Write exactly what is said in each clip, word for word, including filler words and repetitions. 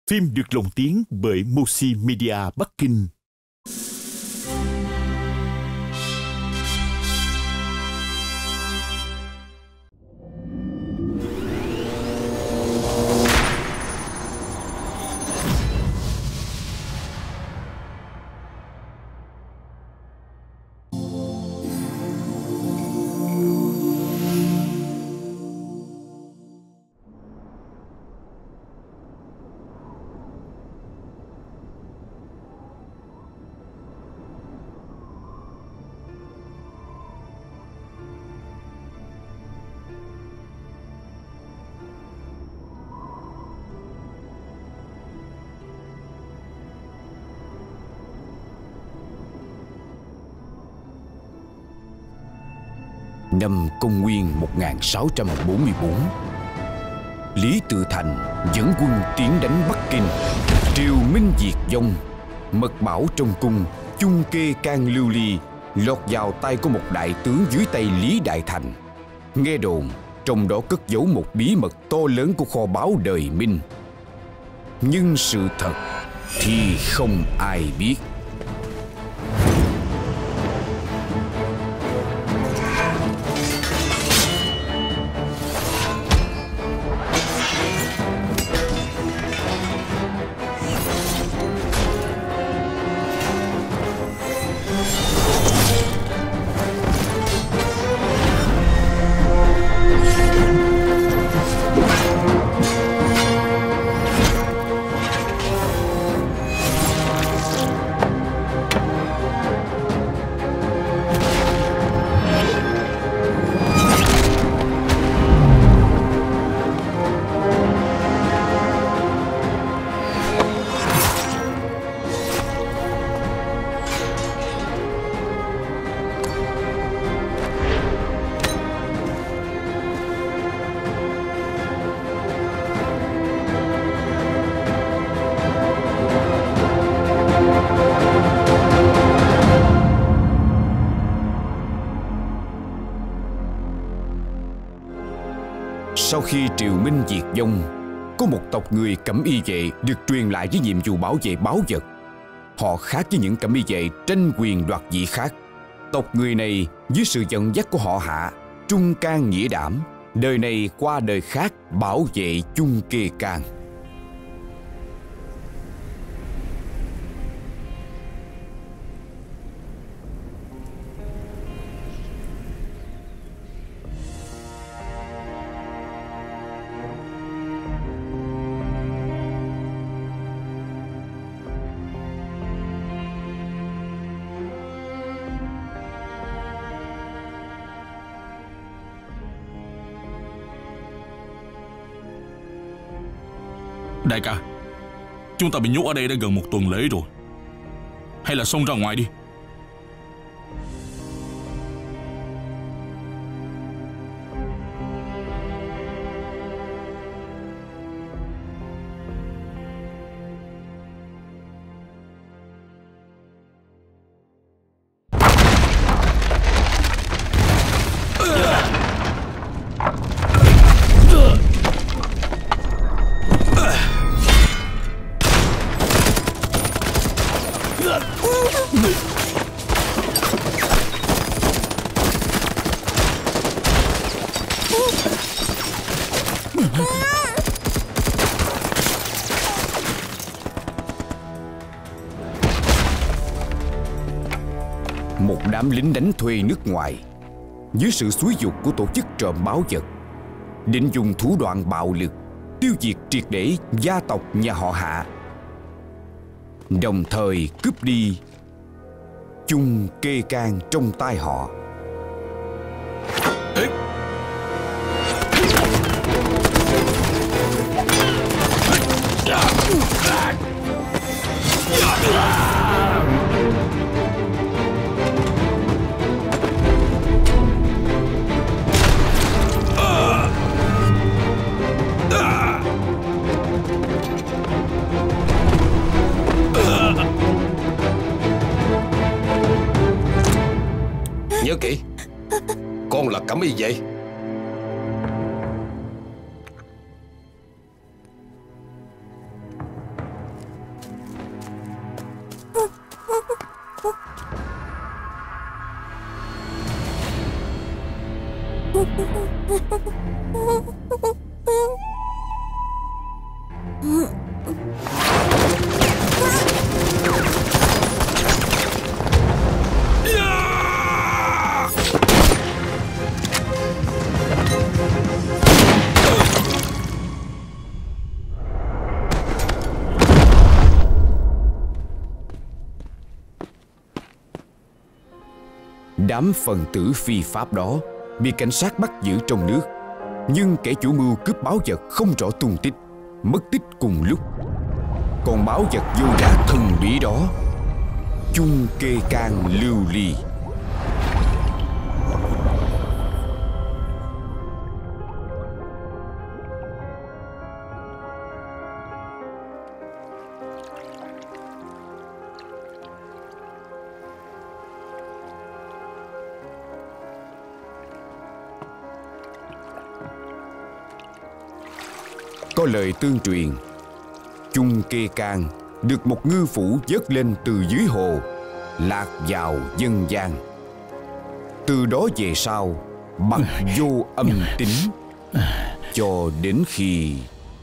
Phim được lồng tiếng bởi Moshi Media Bắc Kinh. Năm Công nguyên một nghìn sáu trăm bốn mươi bốn, Lý Tự Thành dẫn quân tiến đánh Bắc Kinh. Triều Minh diệt vong. Mật bảo trong cung Chung Kê Can lưu ly lọt vào tay của một đại tướng dưới tay Lý Đại Thành. Nghe đồn trong đó cất giấu một bí mật to lớn của kho báu đời Minh, nhưng sự thật thì không ai biết. Sau khi Triều Minh diệt vong, có một tộc người cẩm y vệ được truyền lại với nhiệm vụ bảo vệ báu vật. Họ khác với những cẩm y vệ tranh quyền đoạt vị khác. Tộc người này dưới sự dẫn dắt của họ Hạ, trung can nghĩa đảm, đời này qua đời khác bảo vệ Chung Kê Can. Đại ca, chúng ta bị nhốt ở đây đã gần một tuần lễ rồi. Hay là xông ra ngoài đi. Một đám lính đánh thuê nước ngoài dưới sự xúi giục của tổ chức trộm báu vật định dùng thủ đoạn bạo lực tiêu diệt triệt để gia tộc nhà họ Hạ, đồng thời cướp đi Chung Kê Can trong tay họ. Nhớ kỹ, con là cẩm y vệ. Đám phần tử phi pháp đó bị cảnh sát bắt giữ trong nước, nhưng kẻ chủ mưu cướp báu vật không rõ tung tích, mất tích cùng lúc. Còn báu vật vô giá thần bí đó, chung kê can lưu ly. Có lời tương truyền, chung kê can được một ngư phủ vớt lên từ dưới hồ, lạc vào dân gian. Từ đó về sau, bật vô âm tính, cho đến khi...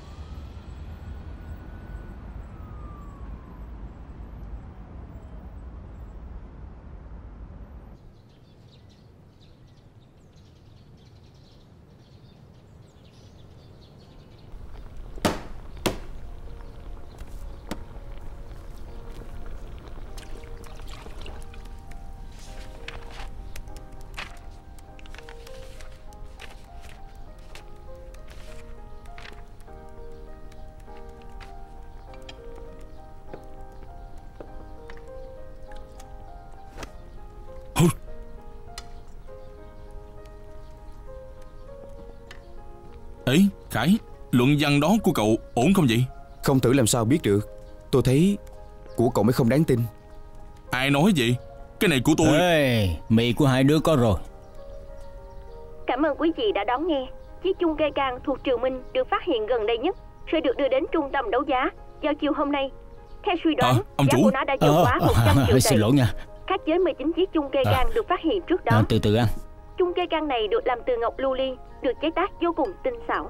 Ấy, Khải, luận văn đó của cậu ổn không vậy? Không thử làm sao biết được. Tôi thấy của cậu mới không đáng tin. Ai nói vậy? Cái này của tôi. Ê, mì của hai đứa có rồi. Cảm ơn quý vị đã đón nghe. Chiếc chung kê can thuộc Triều Minh được phát hiện gần đây nhất sẽ được đưa đến trung tâm đấu giá vào chiều hôm nay. Theo suy đoán, à, ông giá chủ. của nó đã vượt quá một trăm triệu tệ. Xin lỗi nha. Khác với mười chín chiếc chung kê can à. được phát hiện trước đó. À, từ từ ăn. Chung kê can này được làm từ ngọc lưu ly, được chế tác vô cùng tinh xảo.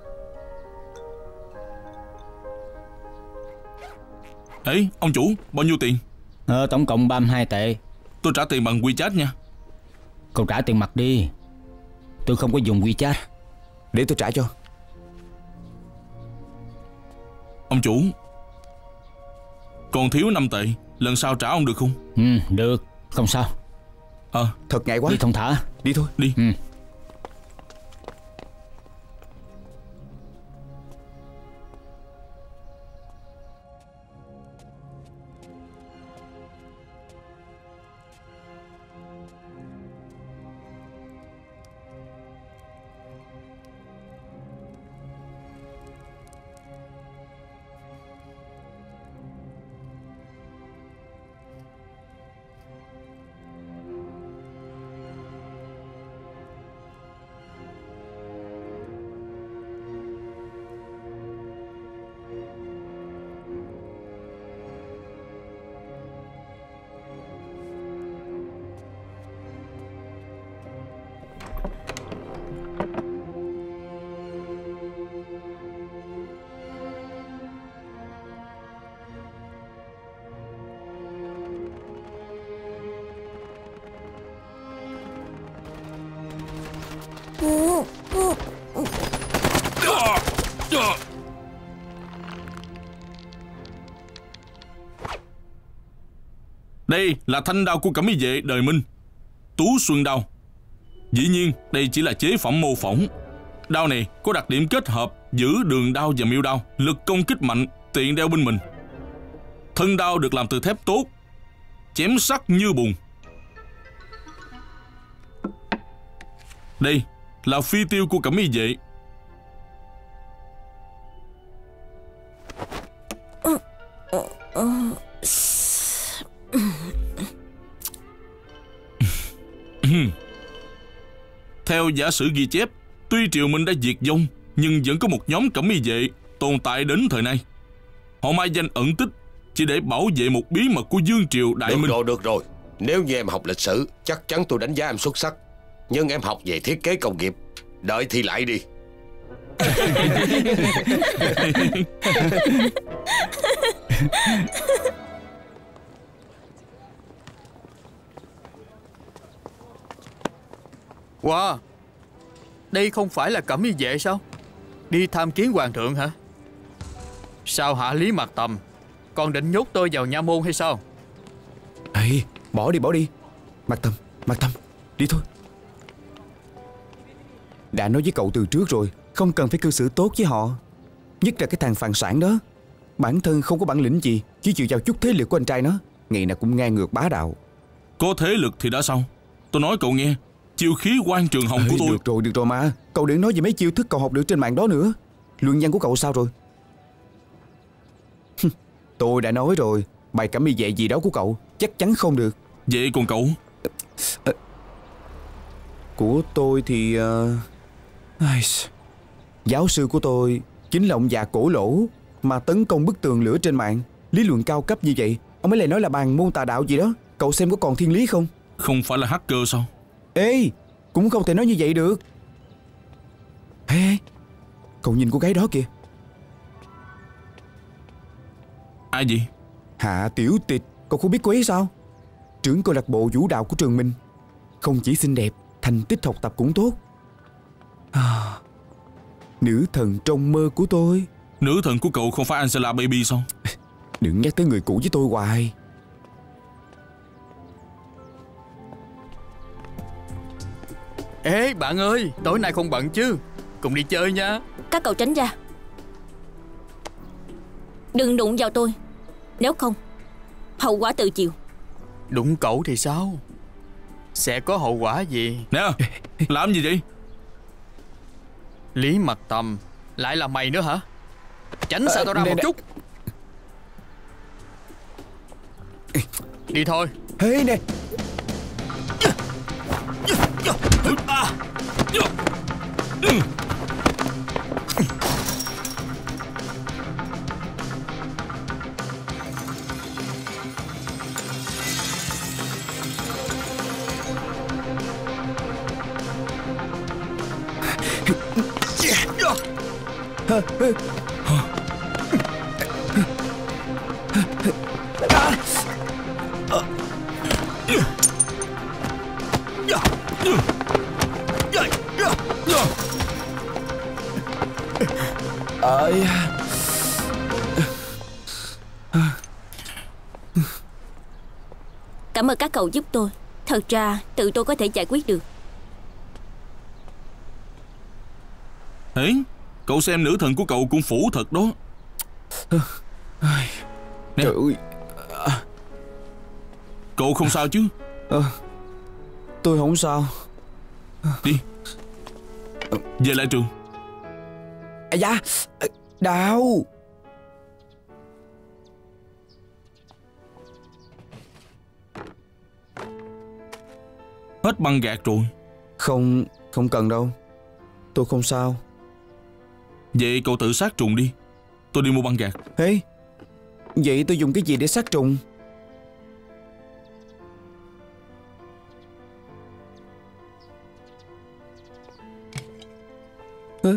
Ê, ông chủ, bao nhiêu tiền? Ờ, tổng cộng ba mươi hai tệ. Tôi trả tiền bằng WeChat nha. Cậu trả tiền mặt đi. Tôi không có dùng WeChat. Để tôi trả cho. Ông chủ, còn thiếu năm tệ. Lần sau trả ông được không? Ừ, được, không sao. Ờ, à, thật ngại quá. Đi thong thả. Đi thôi. Đi. Ừ. Đây là thanh đao của Cẩm Y vệ đời Minh, Tú Xuân đao. Dĩ nhiên đây chỉ là chế phẩm mô phỏng. Đao này có đặc điểm kết hợp giữa đường đao và miêu đao, lực công kích mạnh, tiện đeo bên mình. Thân đao được làm từ thép tốt, chém sắc như bùn. Đây là phi tiêu của Cẩm Y vệ. Theo giả sử ghi chép, tuy Triều Minh đã diệt vong, nhưng vẫn có một nhóm Cẩm Y vệ tồn tại đến thời nay. Họ mai danh ẩn tích chỉ để bảo vệ một bí mật của Dương Triều Đại Được Minh. rồi, được rồi. Nếu như em học lịch sử, chắc chắn tôi đánh giá em xuất sắc. Nhưng em học về thiết kế công nghiệp, đợi thi lại đi. Wow, đây không phải là Cẩm Y Vệ sao? Đi tham kiến hoàng thượng hả? Sao hả Lý Mạc Tầm? Còn định nhốt tôi vào nha môn hay sao? Ê, bỏ đi bỏ đi. Mạc Tầm, Mạc Tầm, đi thôi. Đã nói với cậu từ trước rồi, không cần phải cư xử tốt với họ. Nhất là cái thằng phàn sản đó. Bản thân không có bản lĩnh gì, chỉ chịu vào chút thế lực của anh trai nó. Ngày nào cũng ngang ngược bá đạo. Có thế lực thì đã sao? Tôi nói cậu nghe, chiêu khí quan trường hồng Ê, của tôi. Được rồi, được rồi mà. Cậu đừng nói về mấy chiêu thức cậu học được trên mạng đó nữa. Luận văn của cậu sao rồi? Tôi đã nói rồi, bài Cẩm Y Vệ gì đó của cậu chắc chắn không được. Vậy còn cậu? À, của tôi thì uh... Ai... Giáo sư của tôi chính là ông già cổ lỗ mà tấn công bức tường lửa trên mạng. Lý luận cao cấp như vậy, ông ấy lại nói là bàn môn tà đạo gì đó. Cậu xem có còn thiên lý không? Không phải là hacker sao? Ê, cũng không thể nói như vậy được. Ê, ê, cậu nhìn cô gái đó kìa. Ai vậy? Hạ Tiểu Tịch, cậu không biết cô ấy sao? Trưởng câu lạc bộ vũ đạo của trường mình. Không chỉ xinh đẹp, thành tích học tập cũng tốt. À, nữ thần trong mơ của tôi. Nữ thần của cậu không phải Angela Baby sao? Đừng nhắc tới người cũ với tôi hoài. Ê bạn ơi, tối nay không bận chứ? Cùng đi chơi nha. Các cậu tránh ra, đừng đụng vào tôi, nếu không hậu quả tự chịu. Đụng cậu thì sao? Sẽ có hậu quả gì? Nè, làm gì vậy? Lý Mạc Tầm, lại là mày nữa hả? Tránh xa tao ra một chút. Đi thôi. Ê nè. Ơi. Cảm ơn các cậu giúp tôi. Thật ra tự tôi có thể giải quyết được. Ê, cậu xem nữ thần của cậu cũng phủ thật đó. Nè, Trời ơi. cậu không sao chứ? À, tôi không sao. Đi, về lại trường. À da, đau. Hết băng gạc rồi. Không, không cần đâu. Tôi không sao. Vậy cậu tự sát trùng đi. Tôi đi mua băng gạc. Ê, vậy tôi dùng cái gì để sát trùng? Hả?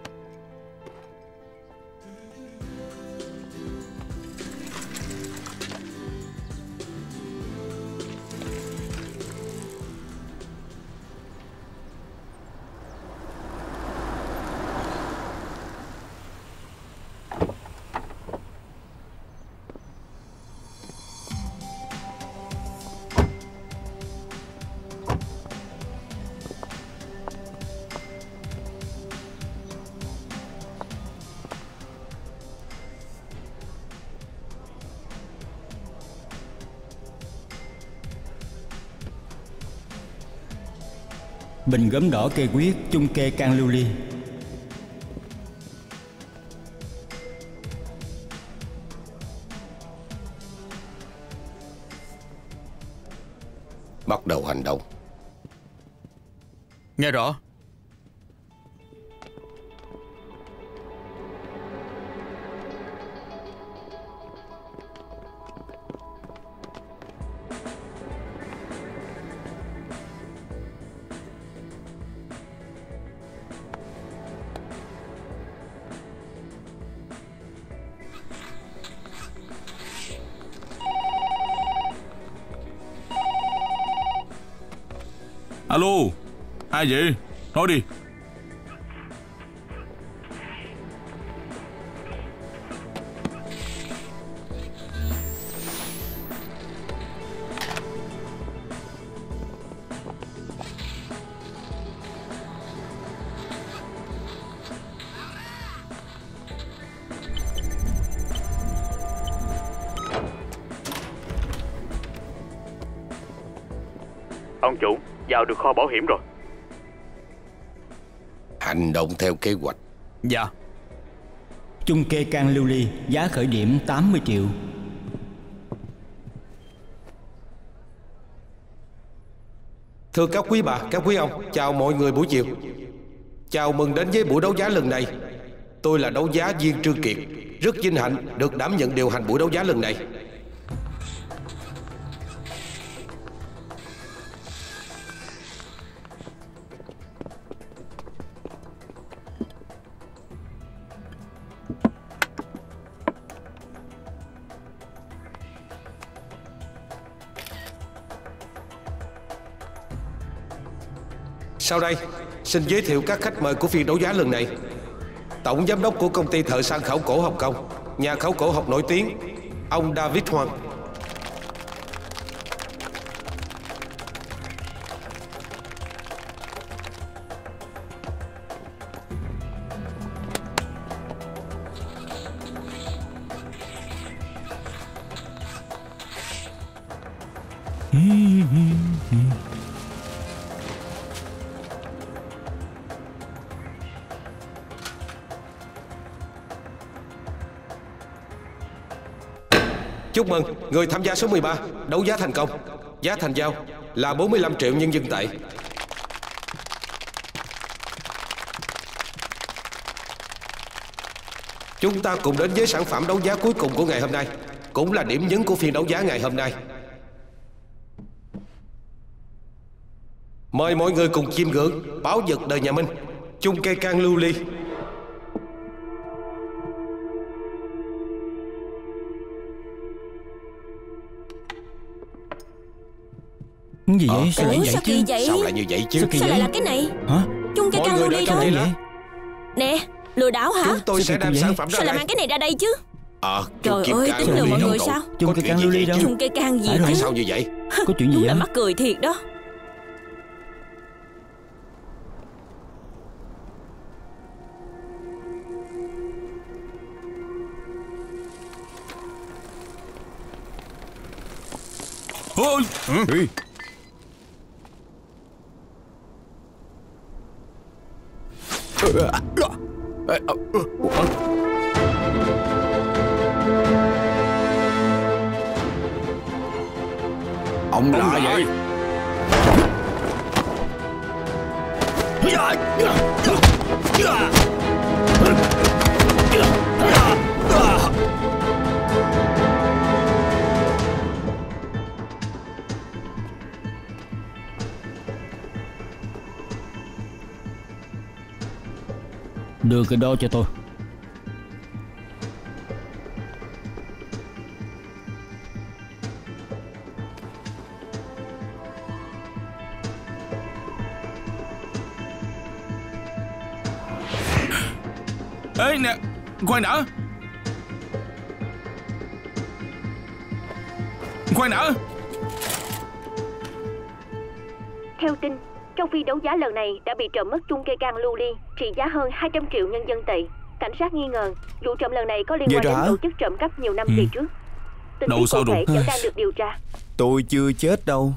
Bình gốm đỏ kê quyết, chung kê can lưu ly. Bắt đầu hành động. Nghe rõ. Alo, ai vậy? Nói đi. Ông chủ, vào được kho bảo hiểm rồi. Hành động theo kế hoạch. Dạ. Chung kê can lưu ly, giá khởi điểm tám mươi triệu. Thưa các quý bà, các quý ông, chào mọi người buổi chiều. Chào mừng đến với buổi đấu giá lần này. Tôi là đấu giá viên Trương Kiệt, rất vinh hạnh được đảm nhận điều hành buổi đấu giá lần này. Sau đây, xin giới thiệu các khách mời của phiên đấu giá lần này. Tổng giám đốc của công ty thợ săn khảo cổ Hồng Kông, nhà khảo cổ học nổi tiếng, ông David Hoàng. Chúc mừng, người tham gia số mười ba, đấu giá thành công. Giá thành giao là bốn mươi lăm triệu nhân dân tệ. Chúng ta cùng đến với sản phẩm đấu giá cuối cùng của ngày hôm nay, cũng là điểm nhấn của phiên đấu giá ngày hôm nay. Mời mọi người cùng chiêm ngưỡng báu vật đời nhà Minh, chung cây can lưu ly. Cái gì vậy? Ờ, Sao lại Ủa, vậy sao chứ? kỳ vậy? Sao lại như vậy chứ? Sao kỳ Sao vậy? lại là cái này? Hả? Chung cây Mọi can người lưu đã ly chuẩn đâu? bị Vậy? Nè, lừa đảo hả? Chúng tôi Sao sẽ kỳ đem vậy? sản phẩm ra Sao lại đây. mang cái này ra đây chứ? Ờ, Trời Kim ơi, Cang tính lừa Lưu mọi Ly người đâu sao? cậu? Chung Có cây chuyện can lưu gì ly vậy đâu? chứ? Chung cây can gì Phải rồi. Tại chứ? sao như vậy? Có chuyện gì Đúng vậy? là mắc cười thiệt đó. Ôi, Ê, ông là vậy? Đưa cái đó cho tôi. ê nè, khoan đã. Khoan đã. Theo tin, trong phiên đấu giá lần này đã bị trộm mất chung cây can lưu ly trị giá hơn hai trăm triệu nhân dân tệ. Cảnh sát nghi ngờ vụ trộm lần này có liên Vậy quan rồi đến hả? tổ chức trộm cắp nhiều năm Ừ. về trước. Tình Đâu tiết sao cụ thể rồi? vẫn đang được điều tra. Tôi chưa chết đâu.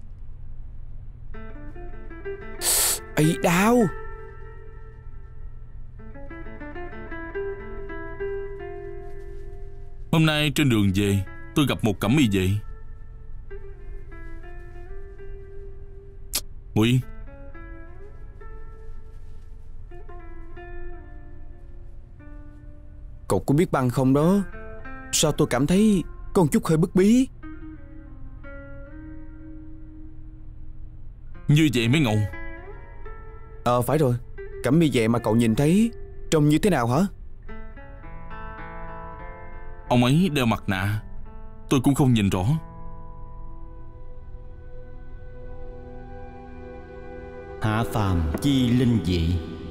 Ấy đau. Hôm nay trên đường về, tôi gặp một cẩm y vệ. Ngồi yên. Cậu có biết băng không đó? Sao tôi cảm thấy có một chút hơi bức bí. Như vậy mới ngầu. Ờ phải rồi. Cẩm y vệ mà cậu nhìn thấy trông như thế nào hả? Ông ấy đeo mặt nạ, tôi cũng không nhìn rõ. hạ phàm chi linh dị.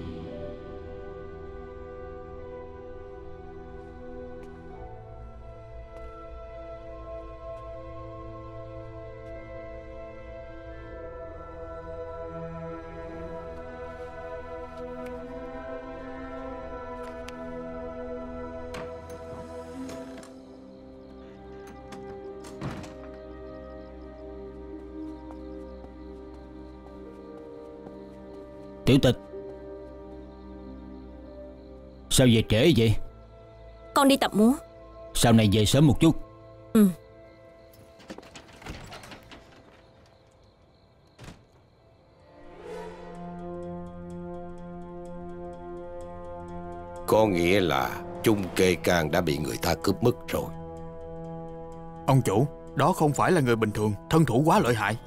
Tiểu Tịch, sao về trễ vậy? Con đi tập múa. Sau này về sớm một chút. Ừ. Có nghĩa là Chung Kê Can đã bị người ta cướp mất rồi. Ông chủ, đó không phải là người bình thường, thân thủ quá lợi hại.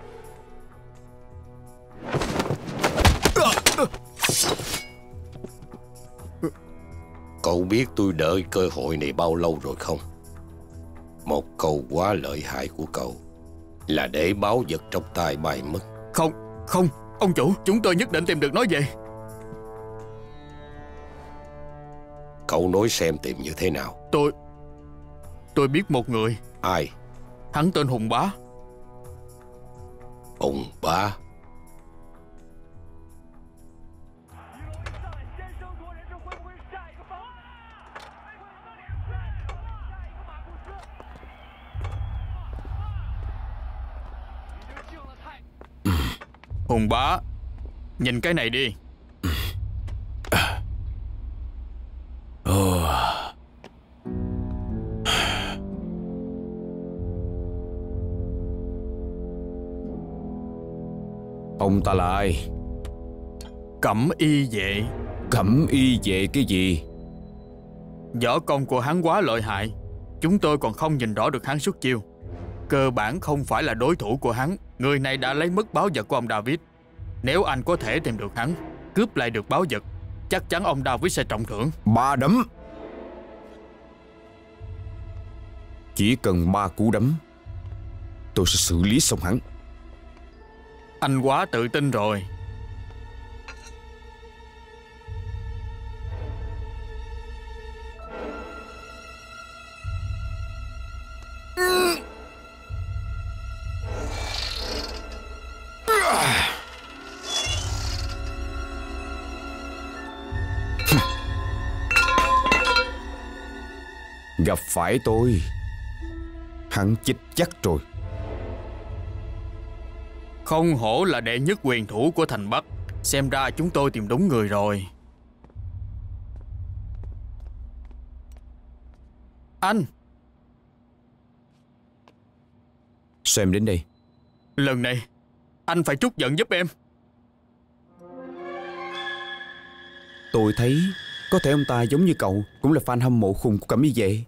Cậu biết tôi đợi cơ hội này bao lâu rồi không? Một câu quá lợi hại của cậu là để báu vật trong tay bay mất. Không, không, ông chủ, chúng tôi nhất định tìm được nó về. Cậu nói xem tìm như thế nào. Tôi... Tôi biết một người. Ai? Hắn tên Hùng Bá. Hùng Bá? Hùng Bá, nhìn cái này đi. Ông ta là ai? Cẩm y vệ. Cẩm y vệ cái gì? Võ công của hắn quá lợi hại, chúng tôi còn không nhìn rõ được hắn xuất chiêu. Cơ bản không phải là đối thủ của hắn. Người này đã lấy mất báu vật của ông David. Nếu anh có thể tìm được hắn, cướp lại được báu vật, chắc chắn ông David sẽ trọng thưởng. Ba đấm. Chỉ cần ba cú đấm, tôi sẽ xử lý xong hắn. Anh quá tự tin rồi. Gặp phải tôi, hắn chết chắc rồi. Không hổ là đệ nhất quyền thủ của thành Bắc. Xem ra chúng tôi tìm đúng người rồi. Anh. Xem đến đây. Lần này anh phải trút giận giúp em. Tôi thấy có thể ông ta giống như cậu cũng là fan hâm mộ khùng của Cẩm y vệ.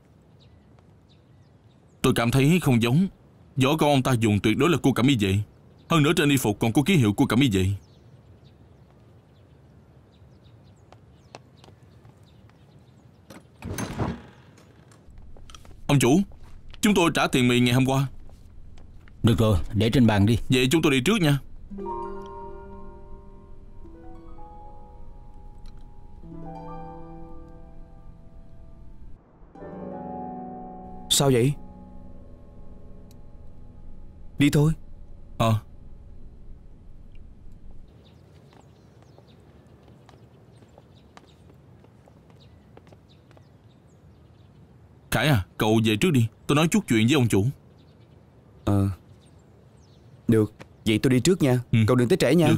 Tôi cảm thấy không giống. Võ công ông ta dùng tuyệt đối là của Cẩm y vệ. Hơn nữa trên y phục còn có ký hiệu của Cẩm y vệ. Ông chủ, chúng tôi trả tiền mì ngày hôm qua. Được rồi, để trên bàn đi. Vậy chúng tôi đi trước nha. Sao vậy? Đi thôi. Ờ à. Khải à, cậu về trước đi. Tôi nói chút chuyện với ông chủ. Ờ à. Được, vậy tôi đi trước nha. ừ. Cậu đừng tới trễ nha. Được.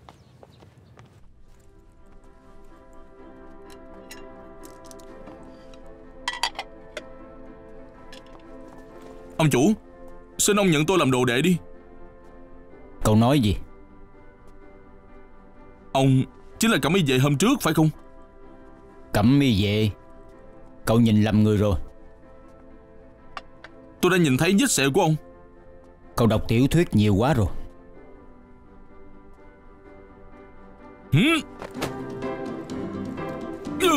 Ông chủ, xin ông nhận tôi làm đồ đệ đi. Cậu nói gì? Ông chính là Cẩm y vệ hôm trước phải không? Cẩm y vệ? Cậu nhìn lầm người rồi. Tôi đã nhìn thấy vết sẹo của ông. Cậu đọc tiểu thuyết nhiều quá rồi. Hử? Ừ.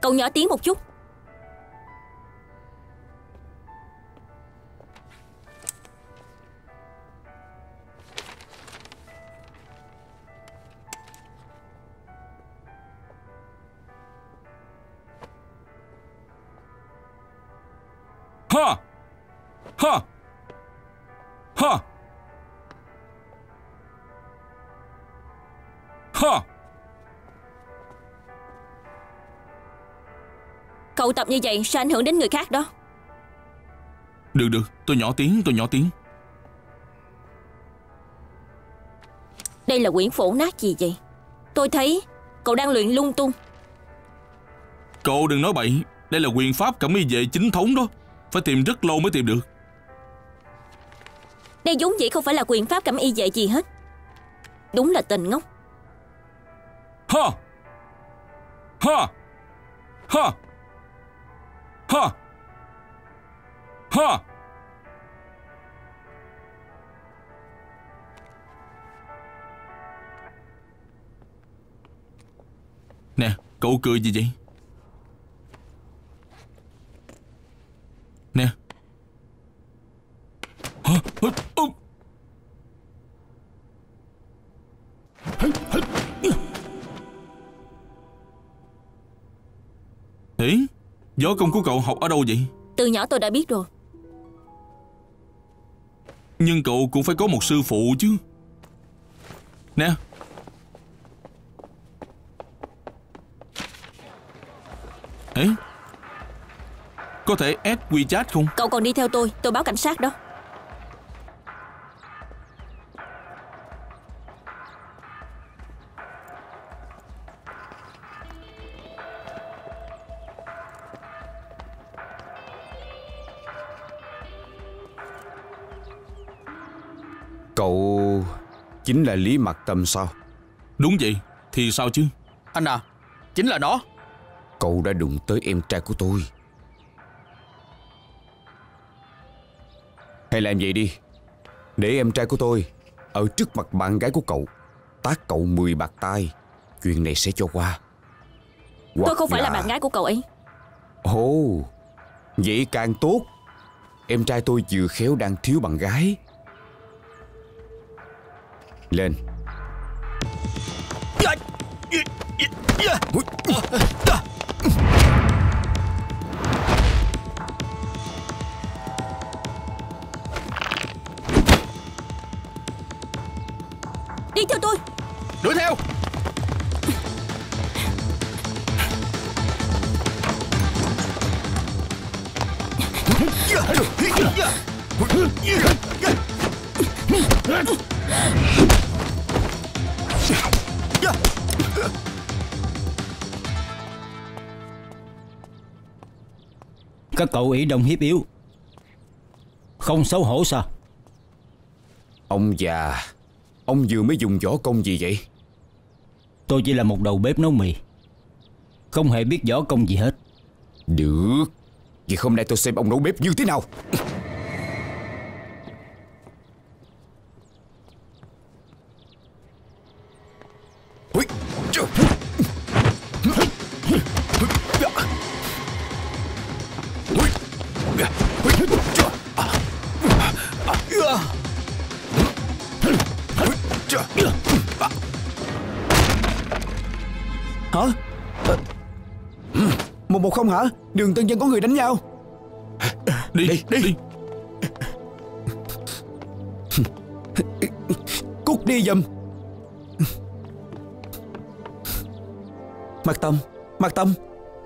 Cậu nhỏ tiếng một chút. Ha! Ha! Ha! Ha! Cậu tập như vậy sẽ ảnh hưởng đến người khác đó. Được được, tôi nhỏ tiếng, tôi nhỏ tiếng. Đây là quyển phổ nát gì vậy? Tôi thấy cậu đang luyện lung tung. Cậu đừng nói bậy. Đây là quyền pháp cẩm y vệ chính thống đó. Phải tìm rất lâu mới tìm được. Đây vốn dĩ không phải là quyền pháp cẩm y vệ gì hết. Đúng là tên ngốc. Ha! Ha! Ha! Ha! Ha! Nè, cậu cười gì vậy? Nè. Hả? Hả? Ơ. Ê, võ công của cậu học ở đâu vậy? Từ nhỏ tôi đã biết rồi. Nhưng cậu cũng phải có một sư phụ chứ. Nè. Ê, có thể add WeChat không? Cậu còn đi theo tôi, tôi báo cảnh sát đó. Cậu chính là Lý Mặc Tâm sao? Đúng vậy, thì sao chứ? Anh à, chính là nó. Cậu đã đụng tới em trai của tôi. Hay làm vậy đi, để em trai của tôi ở trước mặt bạn gái của cậu tát cậu mười bạt tai. Chuyện này sẽ cho qua. Hoặc tôi không phải là... là bạn gái của cậu ấy. Ồ, vậy càng tốt. Em trai tôi vừa khéo đang thiếu bạn gái. Lên. Đi theo tôi. Đuổi theo. Các cậu ỷ đồng hiếp yếu, không xấu hổ sao? Ông già, ông vừa mới dùng võ công gì vậy? Tôi chỉ là một đầu bếp nấu mì, không hề biết võ công gì hết. Được, vậy hôm nay tôi xem ông nấu bếp như thế nào. Hả? Một một không hả? Đường Tân Dân có người đánh nhau. Đi, đi, đi. Cút đi giùm. Mặc Tâm, Mặc Tâm.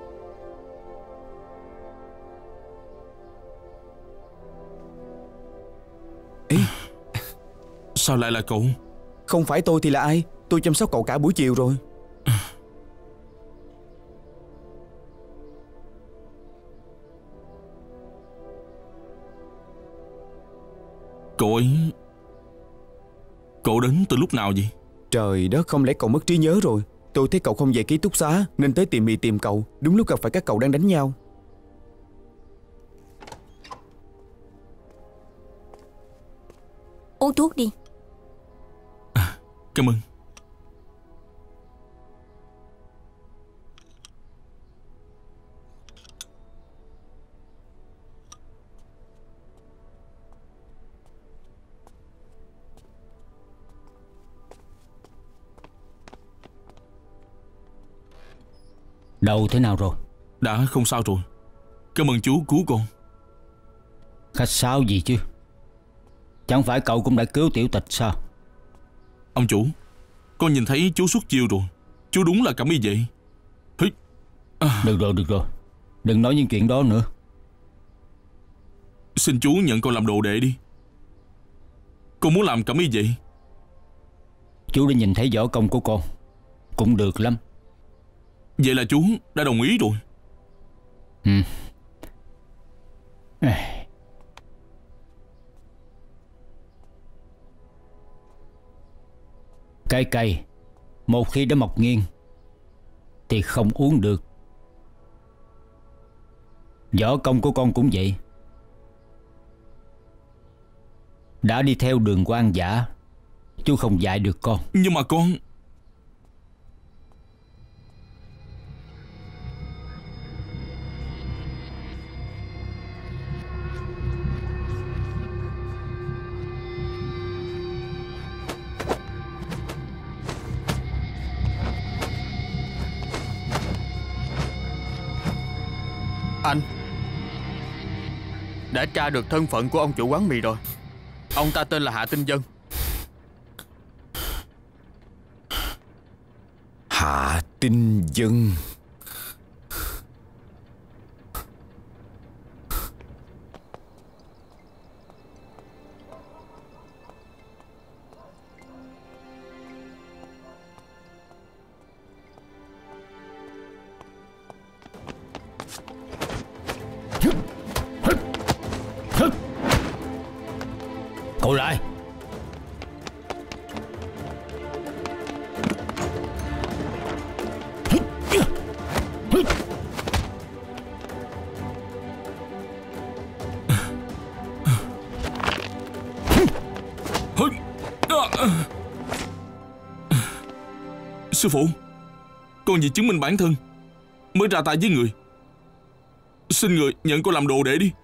Ê, sao lại là cậu? Không phải tôi thì là ai? Tôi chăm sóc cậu cả buổi chiều rồi. Cậu ấy... Cậu đến từ lúc nào vậy? Trời đất, không lẽ cậu mất trí nhớ rồi? Tôi thấy cậu không về ký túc xá nên tới tìm mì tìm cậu. Đúng lúc gặp phải các cậu đang đánh nhau. Uống thuốc đi. À, cảm ơn. Đầu thế nào rồi? Đã không sao rồi. Cảm ơn chú cứu con. Khách sáo gì chứ? Chẳng phải cậu cũng đã cứu tiểu tịch sao? Ông chủ, con nhìn thấy chú xuất chiêu rồi. Chú đúng là cẩm y vệ. À. Được rồi, được rồi. Đừng nói những chuyện đó nữa. Xin chú nhận con làm đồ đệ đi. Con muốn làm cẩm y vệ. Chú đã nhìn thấy võ công của con, cũng được lắm. Vậy là chú đã đồng ý rồi. Ừ. Cái cây một khi đã mọc nghiêng thì không uống được. Võ công của con cũng vậy. Đã đi theo đường quan giả, chú không dạy được con. Nhưng mà con... Anh đã tra được thân phận của ông chủ quán mì rồi. Ông ta tên là Hạ Tinh Dân. Hạ Tinh Dân. Cậu lại. Sư phụ, con vì chứng minh bản thân mới ra tay với người. Xin người nhận con làm đồ đệ đi.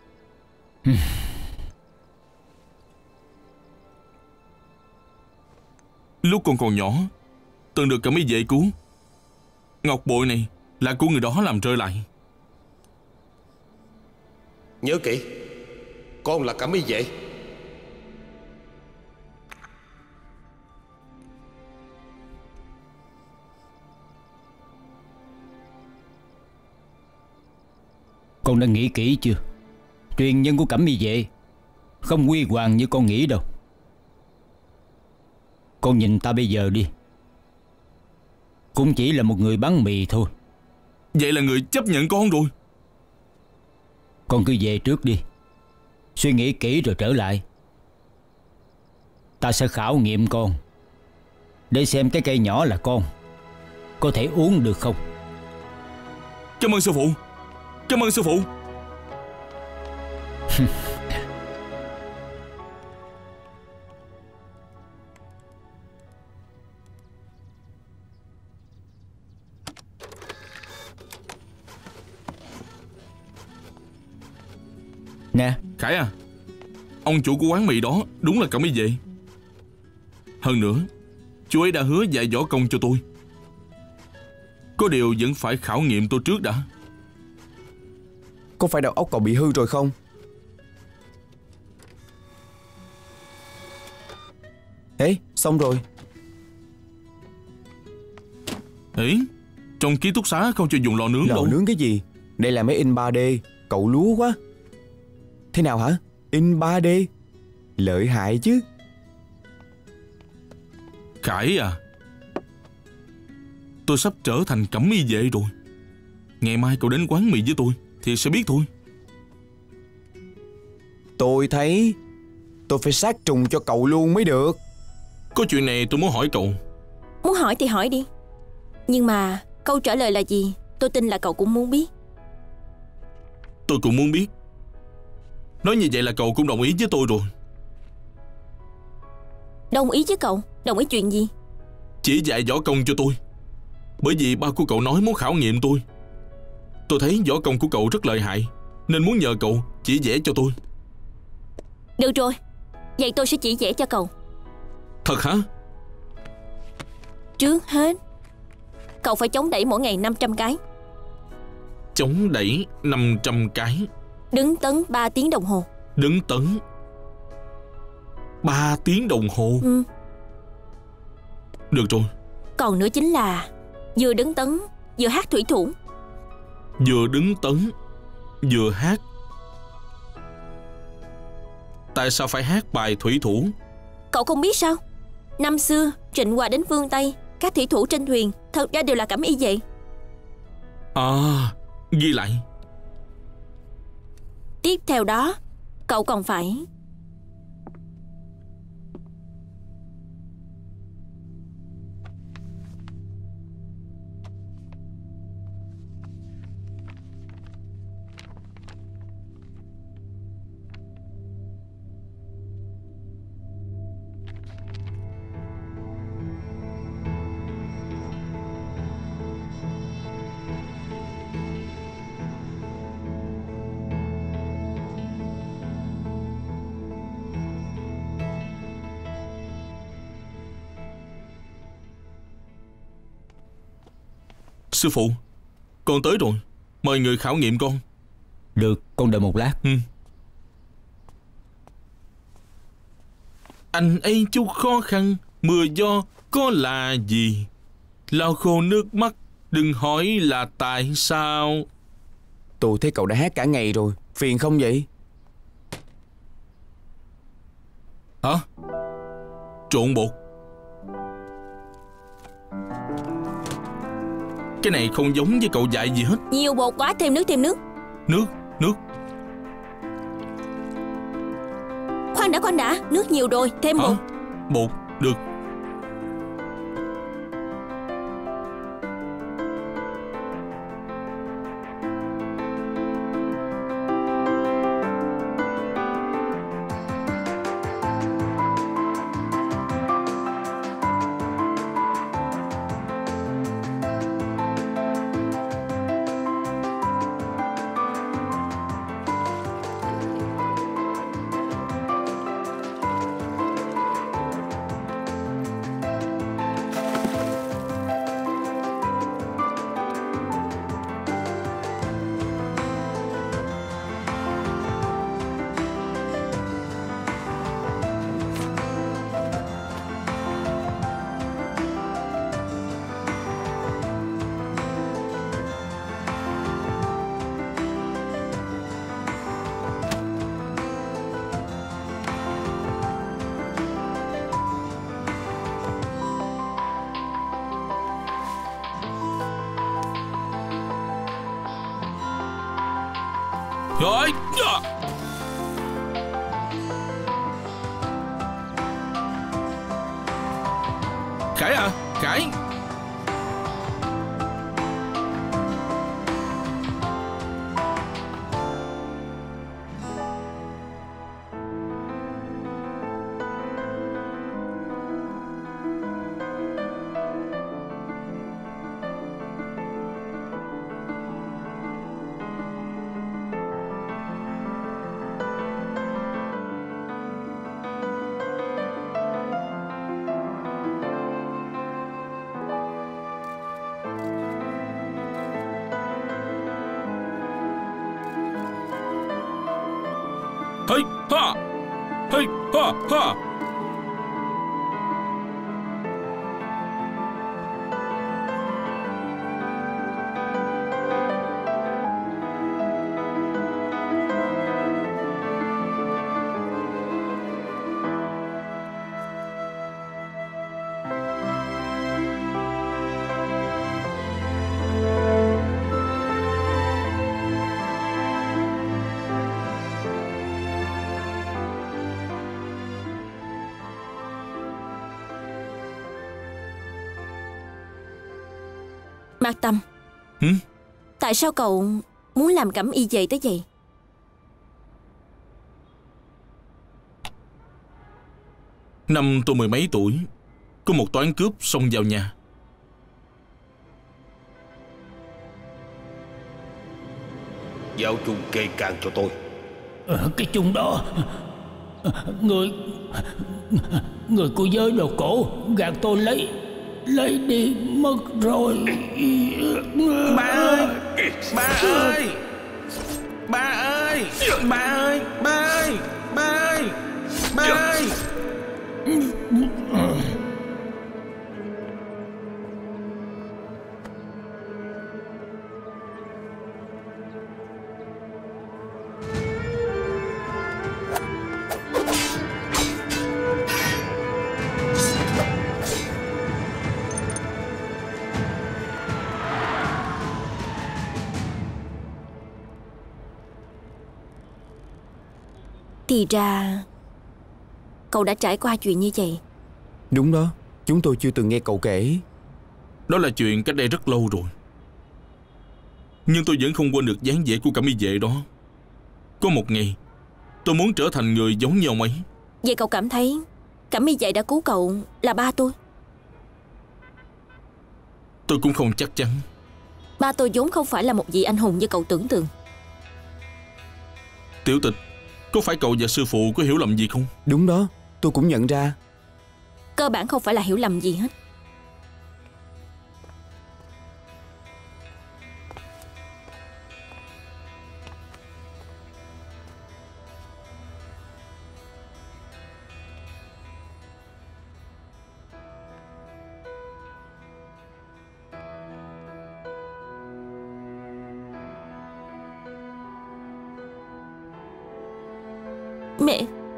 Lúc con còn nhỏ, từng được cẩm y vệ cứu. Ngọc bội này là của người đó làm rơi lại. Nhớ kỹ, con là cẩm y vệ. Con đã nghĩ kỹ chưa? Truyền nhân của cẩm y vệ không huy hoàng như con nghĩ đâu. Con nhìn ta bây giờ đi, cũng chỉ là một người bán mì thôi. Vậy là người chấp nhận con rồi. Con cứ về trước đi, suy nghĩ kỹ rồi trở lại. Ta sẽ khảo nghiệm con, để xem cái cây nhỏ là con có thể uống được không. Cảm ơn sư phụ. Cảm ơn sư phụ. Nè Khải à, ông chủ của quán mì đó đúng là cẩm y vệ. Hơn nữa, chú ấy đã hứa dạy võ công cho tôi. Có điều vẫn phải khảo nghiệm tôi trước đã. Có phải đầu óc cậu bị hư rồi không? Ê, xong rồi. Ê, trong ký túc xá không cho dùng lò nướng lò đâu. Lò nướng cái gì? Đây là máy in ba D. Cậu lúa quá. Thế nào hả? In ba D? Lợi hại chứ. Khải à, tôi sắp trở thành cẩm y vệ rồi. Ngày mai cậu đến quán mì với tôi thì sẽ biết thôi. Tôi thấy tôi phải sát trùng cho cậu luôn mới được. Có chuyện này tôi muốn hỏi cậu. Muốn hỏi thì hỏi đi. Nhưng mà câu trả lời là gì, tôi tin là cậu cũng muốn biết. Tôi cũng muốn biết. Nói như vậy là cậu cũng đồng ý với tôi rồi. Đồng ý với cậu? Đồng ý chuyện gì? Chỉ dạy võ công cho tôi. Bởi vì ba của cậu nói muốn khảo nghiệm tôi. Tôi thấy võ công của cậu rất lợi hại, nên muốn nhờ cậu chỉ vẽ cho tôi. Được rồi, vậy tôi sẽ chỉ vẽ cho cậu. Thật hả? Trước hết, cậu phải chống đẩy mỗi ngày năm trăm cái. Chống đẩy năm trăm cái. Đứng tấn ba tiếng đồng hồ. Đứng tấn ba tiếng đồng hồ. Ừ. Được rồi. Còn nữa chính là vừa đứng tấn vừa hát thủy thủ. Vừa đứng tấn vừa hát. Tại sao phải hát bài thủy thủ? Cậu không biết sao? Năm xưa Trịnh Hòa đến phương Tây, các thủy thủ trên thuyền thật ra đều là cẩm y vệ. À, ghi lại. Tiếp theo đó, cậu còn phải Sư phụ, con tới rồi. Mời người khảo nghiệm con. Được, con đợi một lát. Ừ. Anh ấy chút khó khăn, mưa gió có là gì? Lau khô nước mắt, đừng hỏi là tại sao. Tôi thấy cậu đã hát cả ngày rồi, phiền không vậy? Hả? Trộn bột. Cái này không giống với cậu dạy gì hết. Nhiều bột quá, thêm nước thêm nước. Nước, nước. Khoan đã, khoan đã, nước nhiều rồi, thêm Hả? bột. Bột, được. Rồi. Khải à, Khải. Hey ha, hey ha ha. Mạc Tâm. Hử? Tại sao cậu muốn làm cẩm y vệ tới vậy? Năm tôi mười mấy tuổi, có một toán cướp xông vào nhà. Giao chung kê can cho tôi. Ờ, cái chung đó, người người của giới đồ cổ gạt tôi lấy lấy đi mất rồi. Ba ơi, Ba ơi! Ba ơi! Ba ơi! Ba ơi! Ba ơi! Ba ơi! Thì ra cậu đã trải qua chuyện như vậy. Đúng đó, chúng tôi chưa từng nghe cậu kể. Đó là chuyện cách đây rất lâu rồi. Nhưng tôi vẫn không quên được dáng vẻ của Cẩm Y Vệ đó. Có một ngày tôi muốn trở thành người giống như ông ấy. Vậy cậu cảm thấy Cẩm Y Vệ đã cứu cậu là ba tôi? Tôi cũng không chắc chắn. Ba tôi vốn không phải là một vị anh hùng như cậu tưởng tượng. Tiểu Tịch, có phải cậu và sư phụ có hiểu lầm gì không? Đúng đó, tôi cũng nhận ra. Cơ bản không phải là hiểu lầm gì hết. Mẹ.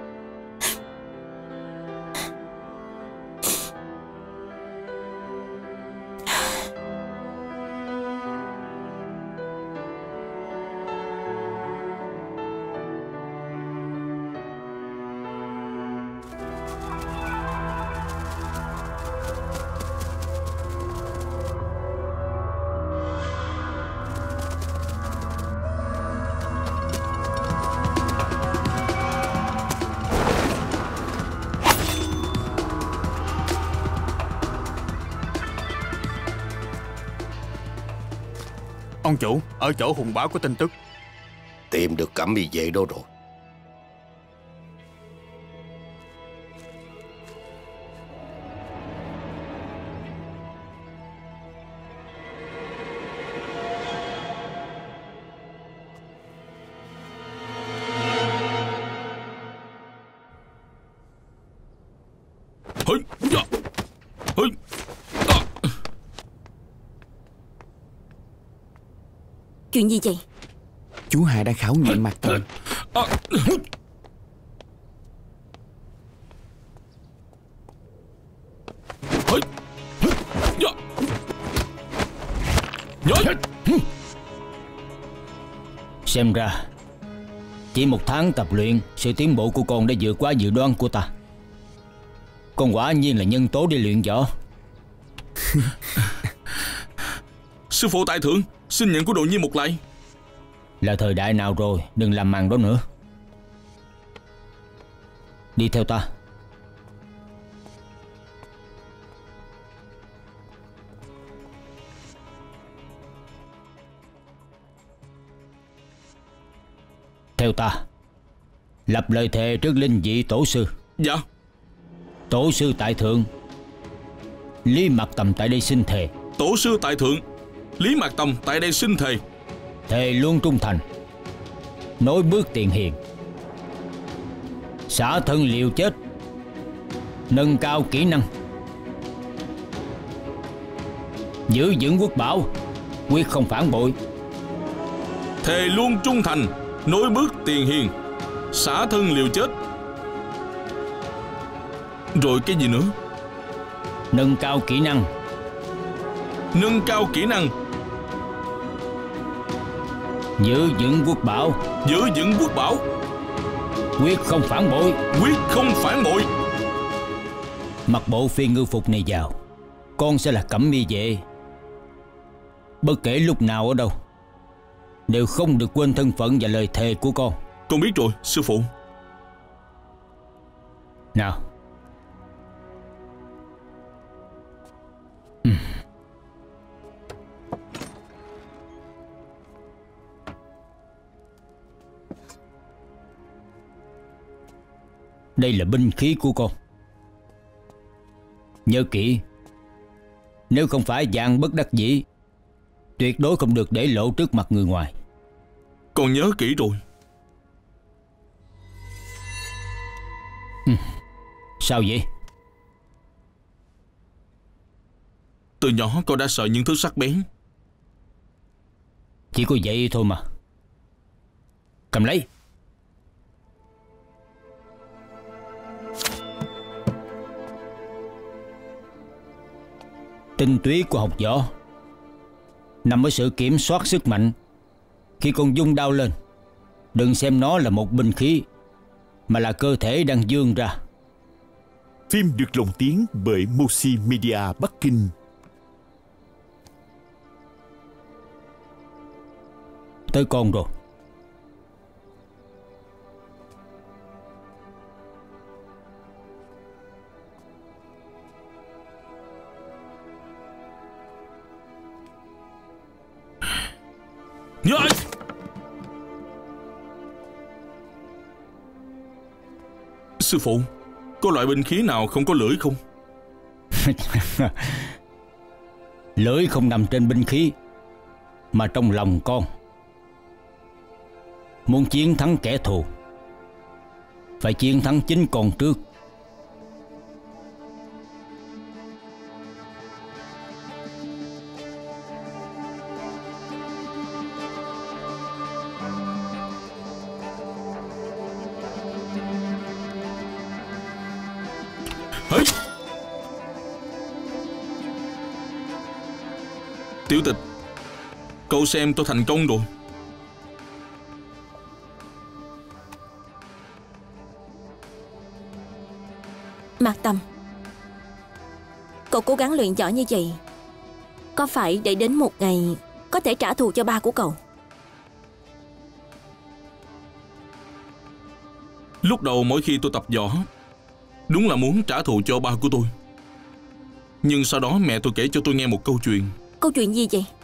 Ông chủ, ở chỗ Hùng Bảo có tin tức. Tìm được Cẩm Y Vệ đó rồi. Hỡi, dạ. Hỡi. Chuyện gì vậy? Chú Hai đang khảo nghiệm mặt tôi. Xem ra chỉ một tháng tập luyện, sự tiến bộ của con đã vượt quá dự đoán của ta. Con quả nhiên là nhân tố để luyện võ. Sư phụ tại thượng, xin nhận của Đồ Nhi một lại. Là thời đại nào rồi, đừng làm màn đó nữa. Đi theo ta. Theo ta. Lập lời thề trước linh vị tổ sư. Dạ. Tổ sư tại thượng, Lý Mạc Tầm tại đây xin thề. Tổ sư tại thượng, Lý Mạc Tầm tại đây xin thề. Thề luôn trung thành, nối bước tiền hiền, xả thân liều chết, nâng cao kỹ năng, giữ vững quốc bảo, quyết không phản bội. Thề luôn trung thành, nối bước tiền hiền, xả thân liều chết. Rồi cái gì nữa? Nâng cao kỹ năng. Nâng cao kỹ năng. Giữ vững quốc bảo. Giữ vững quốc bảo. Quyết không phản bội. Quyết không phản bội. Mặc bộ phi ngư phục này vào, con sẽ là Cẩm Y Vệ. Bất kể lúc nào ở đâu, đều không được quên thân phận và lời thề của con. Con biết rồi, sư phụ. Nào. Ừ. Đây là binh khí của con. Nhớ kỹ, nếu không phải dạng bất đắc dĩ Tuyệt đối không được để lộ trước mặt người ngoài. Con nhớ kỹ rồi. Ừ. Sao vậy? Từ nhỏ con đã sợ những thứ sắc bén. Chỉ có vậy thôi mà. Cầm lấy. Tinh túy của học võ nằm ở sự kiểm soát sức mạnh. Khi con dung đao lên, đừng xem nó là một binh khí, mà là cơ thể đang vươn ra. Phim được lồng tiếng bởi Mosi Media Bắc Kinh. Tới con rồi. Nhớ. Sư phụ, có loại binh khí nào không có lưỡi không? Lưỡi không nằm trên binh khí, mà trong lòng con. Muốn chiến thắng kẻ thù, phải chiến thắng chính con trước. Tiểu Tịch, cậu xem tôi thành công rồi. Mạc Tầm, cậu cố gắng luyện võ như vậy, có phải để đến một ngày có thể trả thù cho ba của cậu? Lúc đầu mỗi khi tôi tập võ, đúng là muốn trả thù cho ba của tôi. Nhưng sau đó mẹ tôi kể cho tôi nghe một câu chuyện. Câu chuyện gì vậy?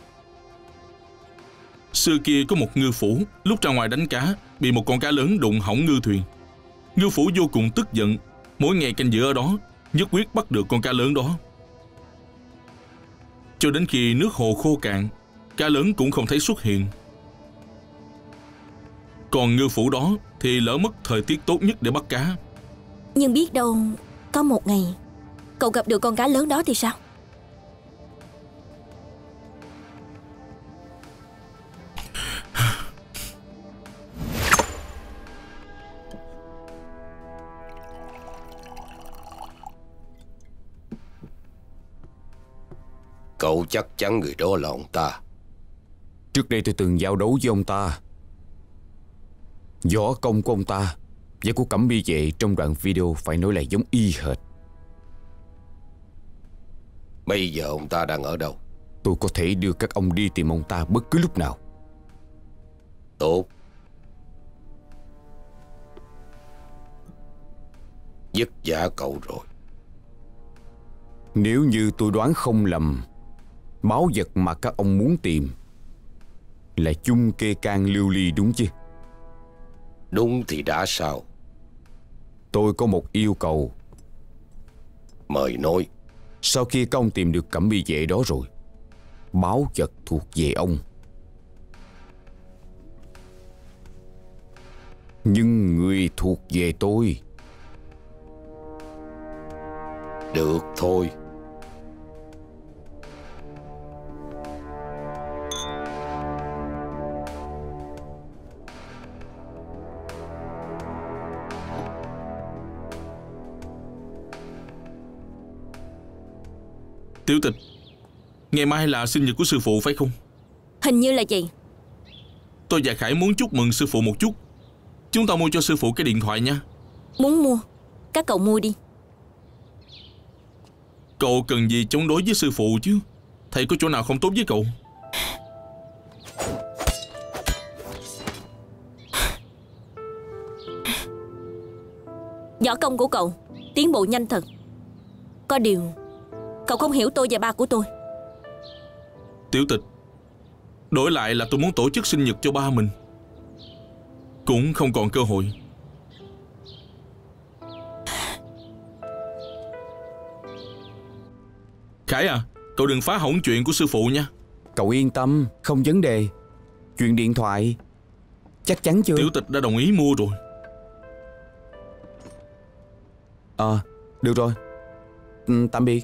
Xưa kia có một ngư phủ lúc ra ngoài đánh cá, bị một con cá lớn đụng hỏng ngư thuyền. Ngư phủ vô cùng tức giận, mỗi ngày canh giữ ở đó, nhất quyết bắt được con cá lớn đó. Cho đến khi nước hồ khô cạn, cá lớn cũng không thấy xuất hiện. Còn ngư phủ đó thì lỡ mất thời tiết tốt nhất để bắt cá. Nhưng biết đâu có một ngày cậu gặp được con cá lớn đó thì sao? Cậu chắc chắn người đó là ông ta. Trước đây tôi từng giao đấu với ông ta. Võ công của ông ta và của Cẩm Y Vệ trong đoạn video phải nói là giống y hệt. Bây giờ ông ta đang ở đâu? Tôi có thể đưa các ông đi tìm ông ta bất cứ lúc nào. Tốt. Vất vả cậu rồi. Nếu như tôi đoán không lầm, báu vật mà các ông muốn tìm là chung kê can lưu ly đúng chứ? Đúng thì đã sao? Tôi có một yêu cầu. Mời nói. Sau khi các ông tìm được Cẩm Y Vệ đó rồi, báu vật thuộc về ông. Nhưng người thuộc về tôi. Được thôi. Tiểu Tịch, ngày mai là sinh nhật của sư phụ phải không? Hình như là vậy. Tôi và Khải muốn chúc mừng sư phụ một chút. Chúng ta mua cho sư phụ cái điện thoại nha. Muốn mua, các cậu mua đi. Cậu cần gì chống đối với sư phụ chứ? Thầy có chỗ nào không tốt với cậu? Võ công của cậu tiến bộ nhanh thật. Có điều cậu không hiểu tôi và ba của tôi. Tiểu Tịch, đổi lại là tôi muốn tổ chức sinh nhật cho ba mình, cũng không còn cơ hội. Khải à, cậu đừng phá hỏng chuyện của sư phụ nha. Cậu yên tâm, không vấn đề. Chuyện điện thoại chắc chắn chưa? Tiểu tịch đã đồng ý mua rồi. Ờ, à, được rồi. ừ, Tạm biệt.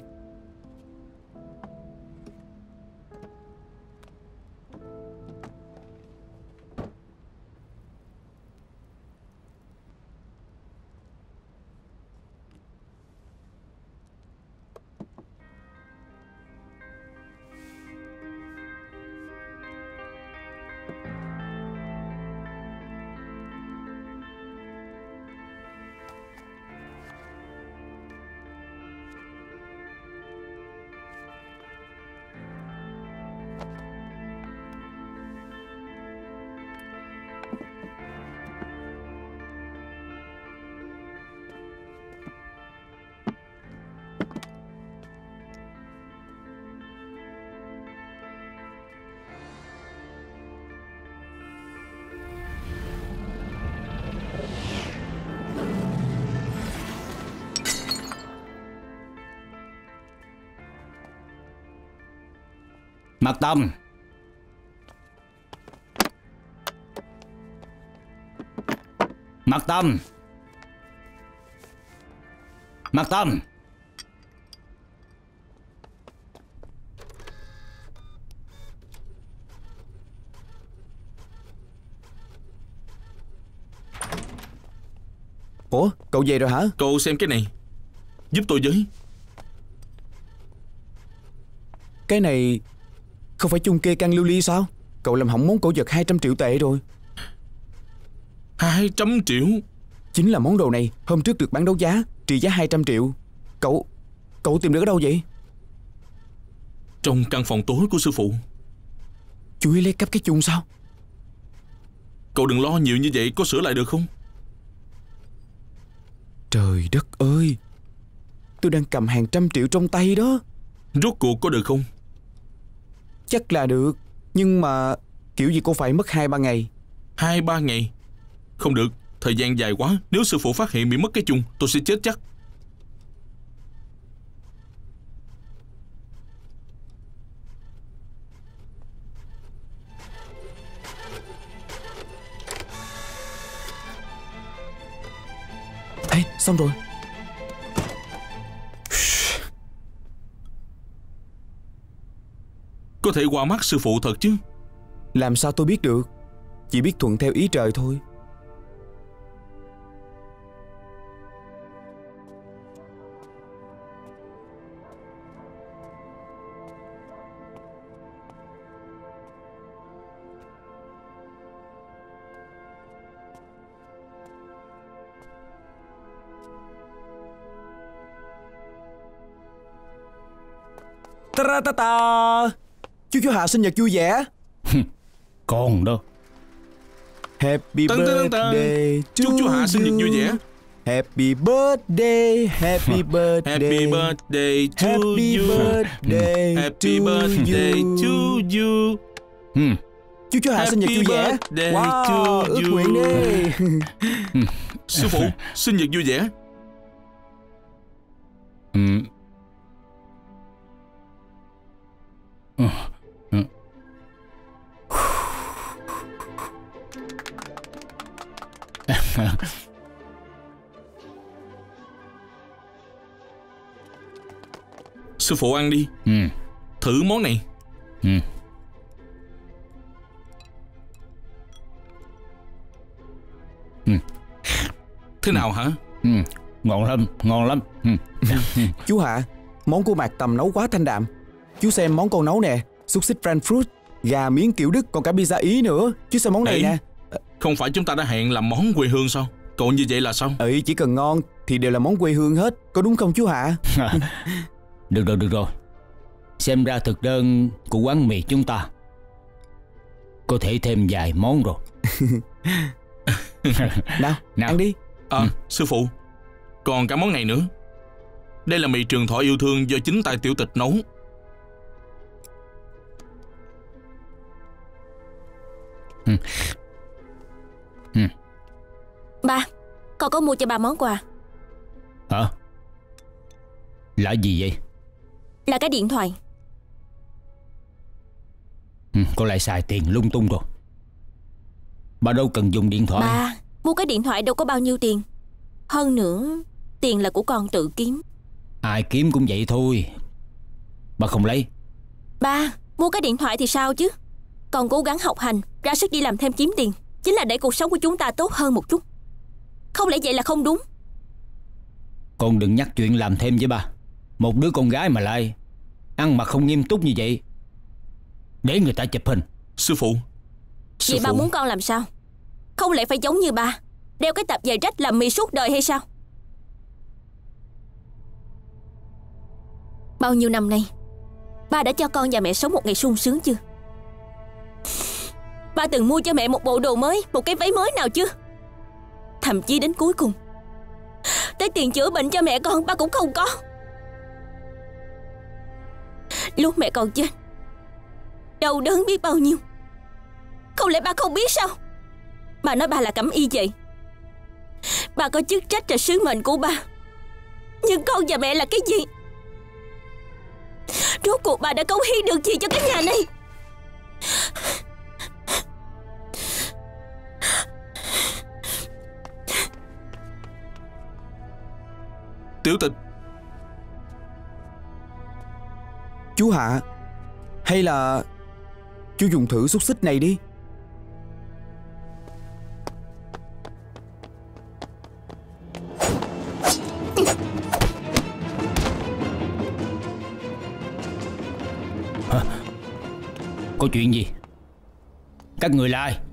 Mạc Tâm. Mạc Tâm. Mạc Tâm. Ủa, cậu về rồi hả? Cậu xem cái này, giúp tôi với. Cái này không phải chung kê căn lưu ly sao? Cậu làm hỏng món cổ vật hai trăm triệu tệ rồi. Hai trăm triệu? Chính là món đồ này hôm trước được bán đấu giá, trị giá hai trăm triệu. Cậu Cậu tìm được ở đâu vậy? Trong căn phòng tối của sư phụ. Chú ấy lấy cắp cái chung sao? Cậu đừng lo nhiều như vậy, có sửa lại được không? Trời đất ơi, tôi đang cầm hàng trăm triệu trong tay đó. Rốt cuộc có được không? Chắc là được, nhưng mà kiểu gì cũng phải mất hai ba ngày. Hai ba ngày? Không được, thời gian dài quá. Nếu sư phụ phát hiện bị mất cái chung, tôi sẽ chết chắc. Ê, xong rồi. Có thể qua mắt sư phụ thật chứ? Làm sao tôi biết được? Chỉ biết thuận theo ý trời thôi. Ta ta ta. Chú chú Hạ sinh nhật vui vẻ. Còn đâu. Happy Tân, tân, tân, tân. birthday to Chúc chú Hạ sinh nhật vui vẻ. Happy birthday, happy birthday, Happy birthday to happy you. birthday, Happy to birthday you. to you. Hmm. Chú chú Hạ sinh nhật vui vẻ. Birthday Wow, to ước you. nguyện đi. Sư phụ, sinh nhật vui vẻ. Ừ. Ừ. Ừ. Sư phụ ăn đi. Ừ. Thử món này. Ừ. Ừ. Thế nào hả? Ừ. Ngon lắm, ngon lắm. Ừ. Chú Hạ, món của Mạc Tầm nấu quá thanh đạm. Chú xem món con nấu nè, xúc xích Frankfurt, gà miếng kiểu Đức, còn cả pizza Ý nữa. Chú xem món này Ê, nè. không phải chúng ta đã hẹn làm món quê hương sao? Còn như vậy là sao? Ừ, chỉ cần ngon thì đều là món quê hương hết. Có đúng không chú Hạ? Được rồi, được rồi. Xem ra thực đơn của quán mì chúng ta có thể thêm vài món rồi. Nào, Nào, ăn đi. À, ừ. Sư phụ, còn cả món này nữa. Đây là mì trường thọ yêu thương do chính tay tiểu tịch nấu. Ừ. Ừ. Ba, con có mua cho ba món quà. Hả? Là gì vậy? Là cái điện thoại. Con lại xài tiền lung tung rồi. Bà đâu cần dùng điện thoại. Ba, mua cái điện thoại đâu có bao nhiêu tiền. Hơn nữa, tiền là của con tự kiếm. Ai kiếm cũng vậy thôi. Bà không lấy. Ba, mua cái điện thoại thì sao chứ? Con cố gắng học hành, ra sức đi làm thêm kiếm tiền, chính là để cuộc sống của chúng ta tốt hơn một chút. Không lẽ vậy là không đúng? Con đừng nhắc chuyện làm thêm với ba. Một đứa con gái mà lại ăn mặc không nghiêm túc như vậy, để người ta chụp hình. Sư phụ, sư Vậy phụ. Ba muốn con làm sao? Không lẽ phải giống như ba, đeo cái tạp dề rách làm mì suốt đời hay sao? Bao nhiêu năm nay, ba đã cho con và mẹ sống một ngày sung sướng chưa? Ba từng mua cho mẹ một bộ đồ mới, một cái váy mới nào chưa? Thậm chí đến cuối cùng, tới tiền chữa bệnh cho mẹ con ba cũng không có. Lúc mẹ còn chết, đau đớn biết bao nhiêu. Không lẽ ba không biết sao? Bà nói ba là cẩm y vậy. Ba có chức trách là sứ mệnh của ba, nhưng con và mẹ là cái gì? Rốt cuộc bà đã cống hiến được gì cho cái nhà này? Tiểu Tịch, chú Hạ, hay là chú dùng thử xúc xích này đi. Hả? Có chuyện gì? Các người là ai?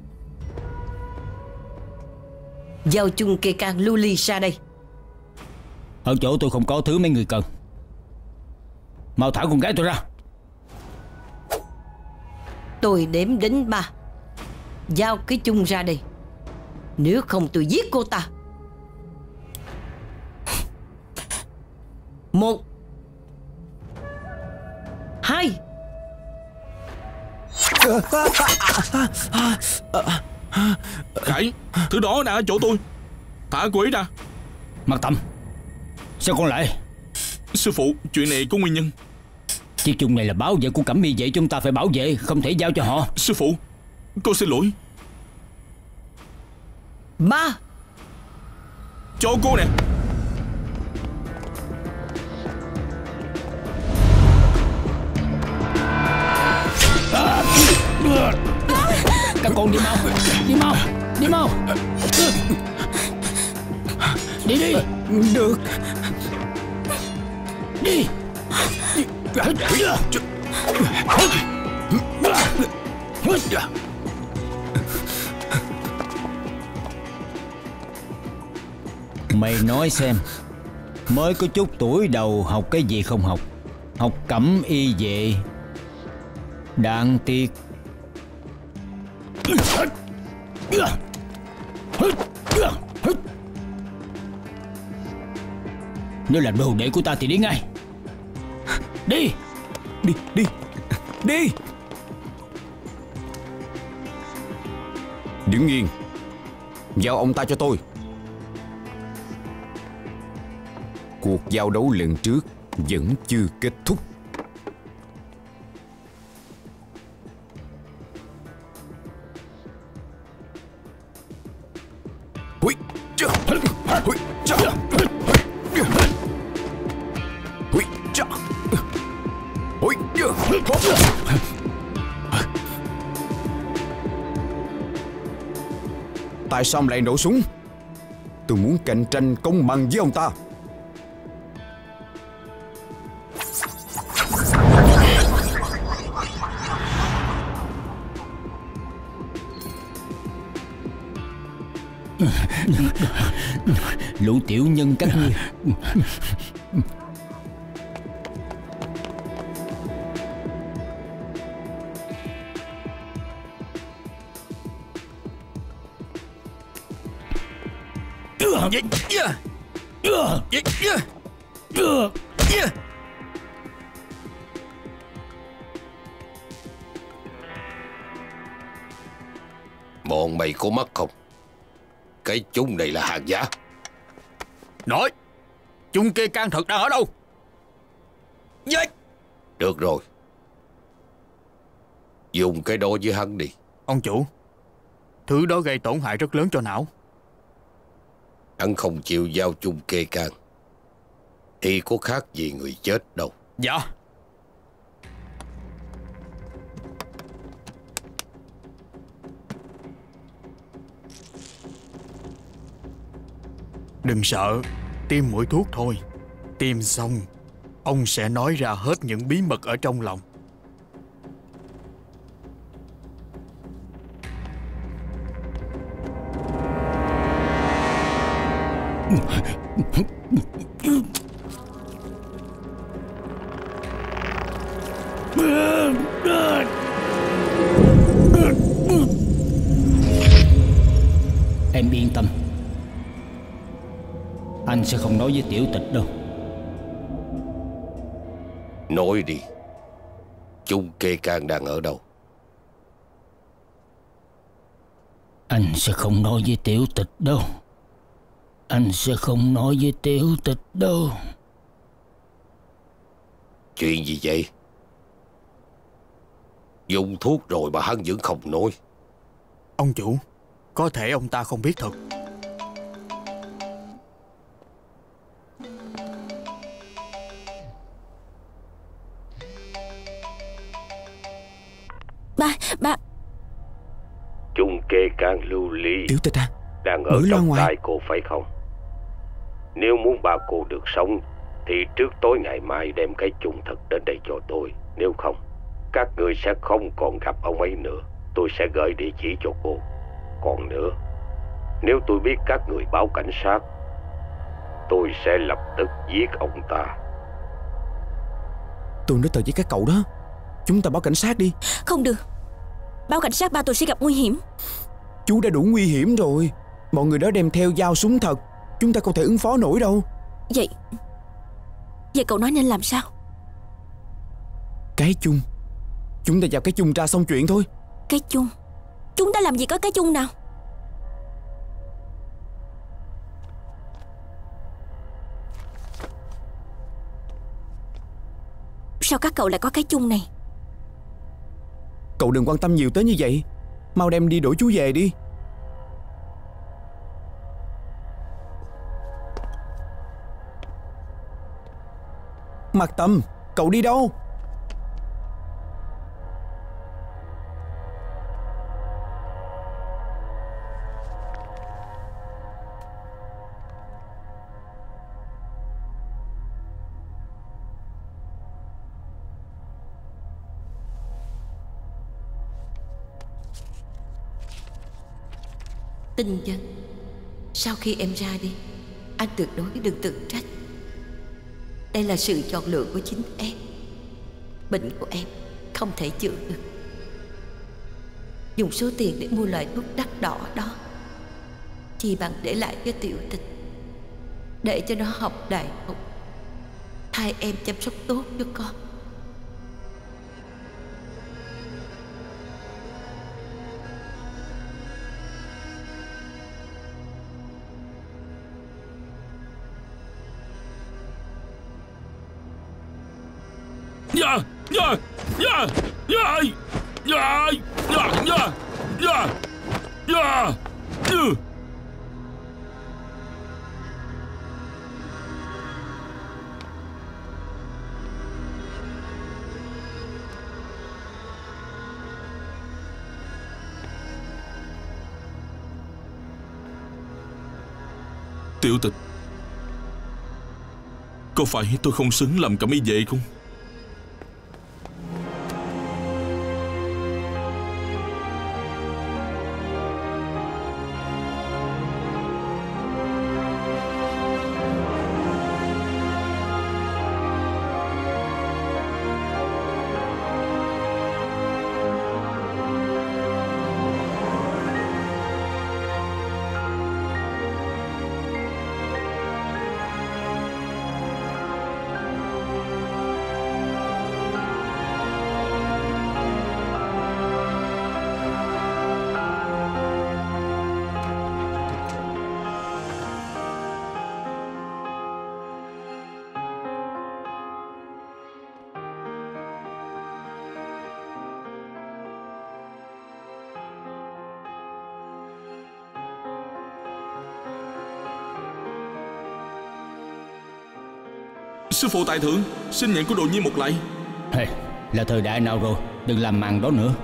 Giao chung kê can lưu ly ra đây. Ở chỗ tôi không có thứ mấy người cần. Mau thả con gái tôi ra. Tôi đếm đến ba. Giao cái chung ra đây, nếu không tôi giết cô ta. Một, hai. Khải, thứ đó đã ở chỗ tôi. Thả cô ấy ra. Mặt Tâm, sao con lại? Sư phụ, chuyện này có nguyên nhân. Chiếc chung này là bảo vệ của Cẩm Y vệ, chúng ta phải bảo vệ, không thể giao cho họ. Sư phụ, con xin lỗi. Ba. Cho cô nè. Các con đi mau, đi mau, đi mau. Đi đi. Được. Đi. Mày nói xem, mới có chút tuổi đầu học cái gì không học? Học Cẩm Y vệ. Đáng tiếc. Nếu là đồ đệ của ta thì đi ngay. Đi. Đi, đi, đi. Đứng yên. Giao ông ta cho tôi. Cuộc giao đấu lần trước vẫn chưa kết thúc. Tại sao ông lại nổ súng? Tôi muốn cạnh tranh công bằng với ông ta. Lũ tiểu nhân các ngươi. Bọn mày có mắt không? Cái chung này là hàng giả. Nói, chung kê can thật đang ở đâu? Được rồi, Dùng cái đó với hắn đi. Ông chủ, thứ đó gây tổn hại rất lớn cho não. Hắn không chịu giao chung kê can thì có khác gì người chết đâu. Dạ. Đừng sợ, tiêm mũi thuốc thôi. Tiêm xong, ông sẽ nói ra hết những bí mật ở trong lòng. Em yên tâm, anh sẽ không nói với tiểu tịch đâu. Nói đi, chung kê can đang ở đâu? Anh sẽ không nói với tiểu tịch đâu. Anh sẽ không nói với tiểu tịch đâu. Chuyện gì vậy? Dùng thuốc rồi mà hắn vẫn không nói. Ông chủ, có thể ông ta không biết thật. Ba, ba. Chung kê can lưu ly. Tiểu tịch à? Đang ở trong tay cô phải không? Nếu muốn ba cô được sống thì trước tối ngày mai đem cái chung thật đến đây cho tôi. Nếu không, các người sẽ không còn gặp ông ấy nữa. Tôi sẽ gửi địa chỉ cho cô. Còn nữa, nếu tôi biết các người báo cảnh sát, tôi sẽ lập tức giết ông ta. Tôi nói thật với các cậu đó, chúng ta báo cảnh sát đi. Không được, báo cảnh sát ba tôi sẽ gặp nguy hiểm. Chú đã đủ nguy hiểm rồi. Mọi người đó đem theo dao súng thật, chúng ta không thể ứng phó nổi đâu. Vậy Vậy cậu nói nên làm sao? Cái chung. Chúng ta vào cái chung ra xong chuyện thôi. Cái chung? Chúng ta làm gì có cái chung nào? Sao các cậu lại có cái chung này? Cậu đừng quan tâm nhiều tới như vậy. Mau đem đi đổi chú về đi. Mạc Tâm, cậu đi đâu? Tinh Dân, sau khi em ra đi, anh tuyệt đối đừng tự trách. Đây là sự chọn lựa của chính em. Bệnh của em không thể chữa được. Dùng số tiền để mua loại thuốc đắt đỏ đó chỉ bằng để lại cho Tiểu Tịch, để cho nó học đại học. Hai em chăm sóc tốt cho con. Dạ, dạ, dạ, dạ, dạ, dạ, dạ, dạ, dạ, dạ. Tiểu Tịch, có phải tôi không xứng làm cẩm y vệ không? Sư phụ tại thượng, xin nhận của đồ nhi một lạy. Hey, là thời đại nào rồi, đừng làm màn đó nữa.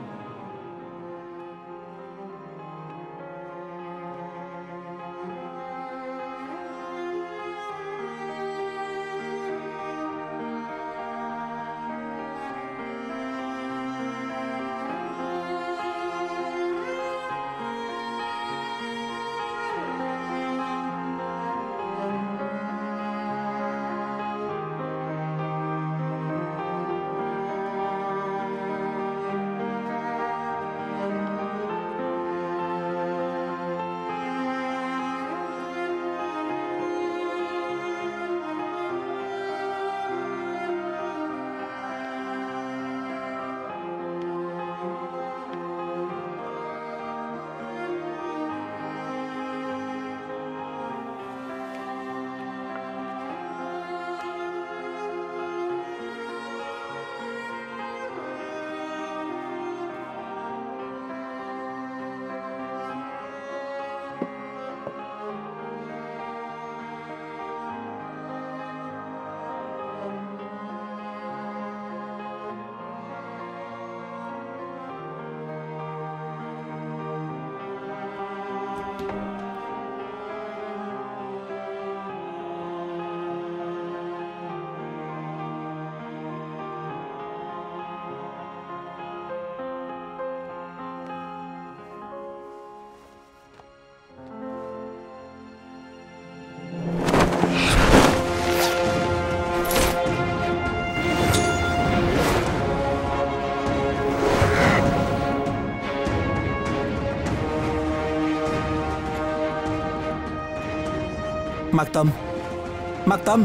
Mạc Tâm, Mạc Tâm.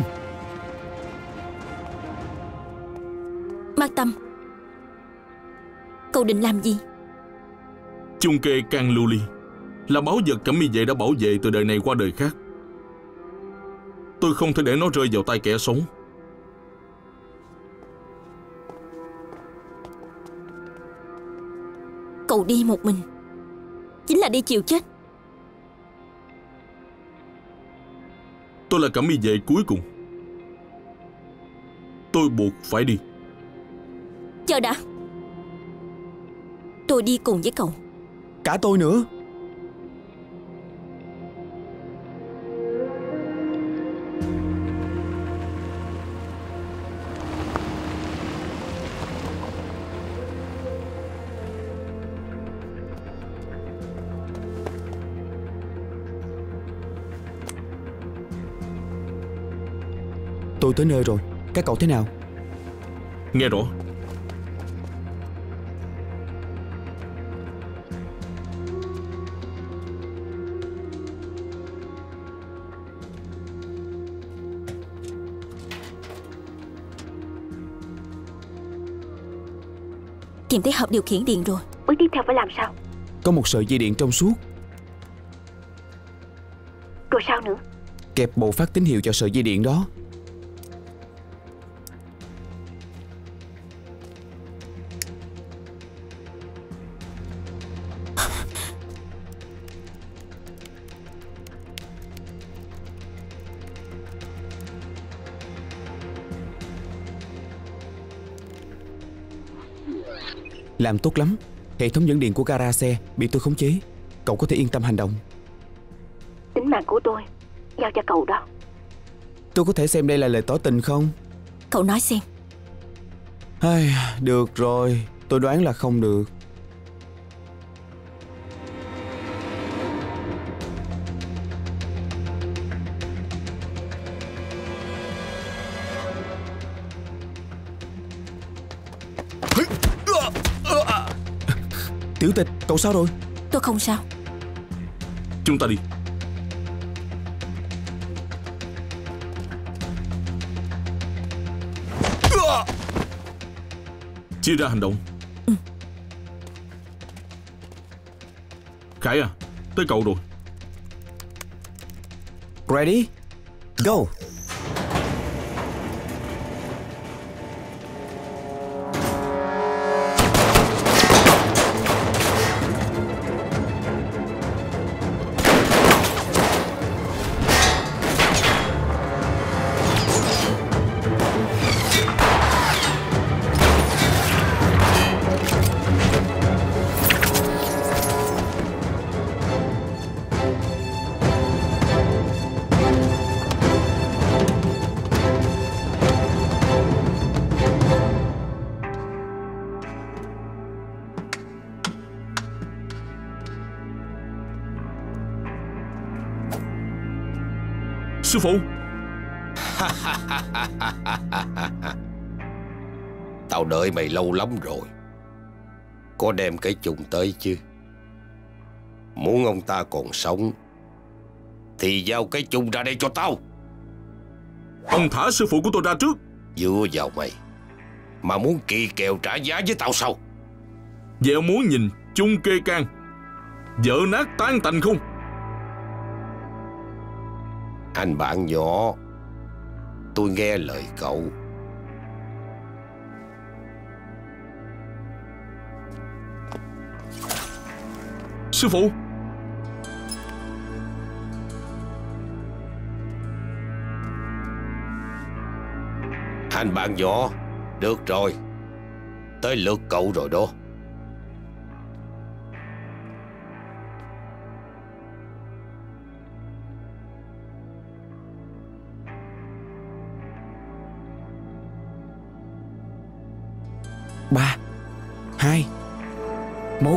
Mạc Tâm, cậu định làm gì? Chung kê can lưu ly là báu vật Cẩm Y Vệ đã bảo vệ từ đời này qua đời khác. Tôi không thể để nó rơi vào tay kẻ xấu. Cậu đi một mình chính là đi chịu chết. Tôi là Cẩm Y Vệ cuối cùng. Tôi buộc phải đi. Chờ đã. Tôi đi cùng với cậu. Cả tôi nữa. Tôi tới nơi rồi. Các cậu thế nào? Nghe rõ. Tìm thấy hộp điều khiển điện rồi. Bước tiếp theo phải làm sao? Có một sợi dây điện trong suốt. Rồi sao nữa? Kẹp bộ phát tín hiệu cho sợi dây điện đó. Làm tốt lắm. Hệ thống dẫn điện của gara xe bị tôi khống chế. Cậu có thể yên tâm hành động. Tính mạng của tôi giao cho cậu đó. Tôi có thể xem đây là lời tỏ tình không? Cậu nói xem. Ai, được rồi. Tôi đoán là không được. Tiểu Tịch, cậu sao rồi? Tôi không sao. Chúng ta đi. Chia ra hành động. Ừ. Khải à, tới cậu rồi. Ready? Go. sư phụ. Tao đợi mày lâu lắm rồi. Có đem cái chung tới chứ? Muốn ông ta còn sống thì giao cái chung ra đây cho tao. Ông thả sư phụ của tôi ra trước. Dựa vào mày mà muốn kỳ kèo trả giá với tao sao? Vậy ông muốn nhìn chung kê can vỡ nát tan tành không? Anh bạn nhỏ, tôi nghe lời cậu. Sư phụ. Anh bạn nhỏ, được rồi. Tới lượt cậu rồi đó. Ba, hai, một.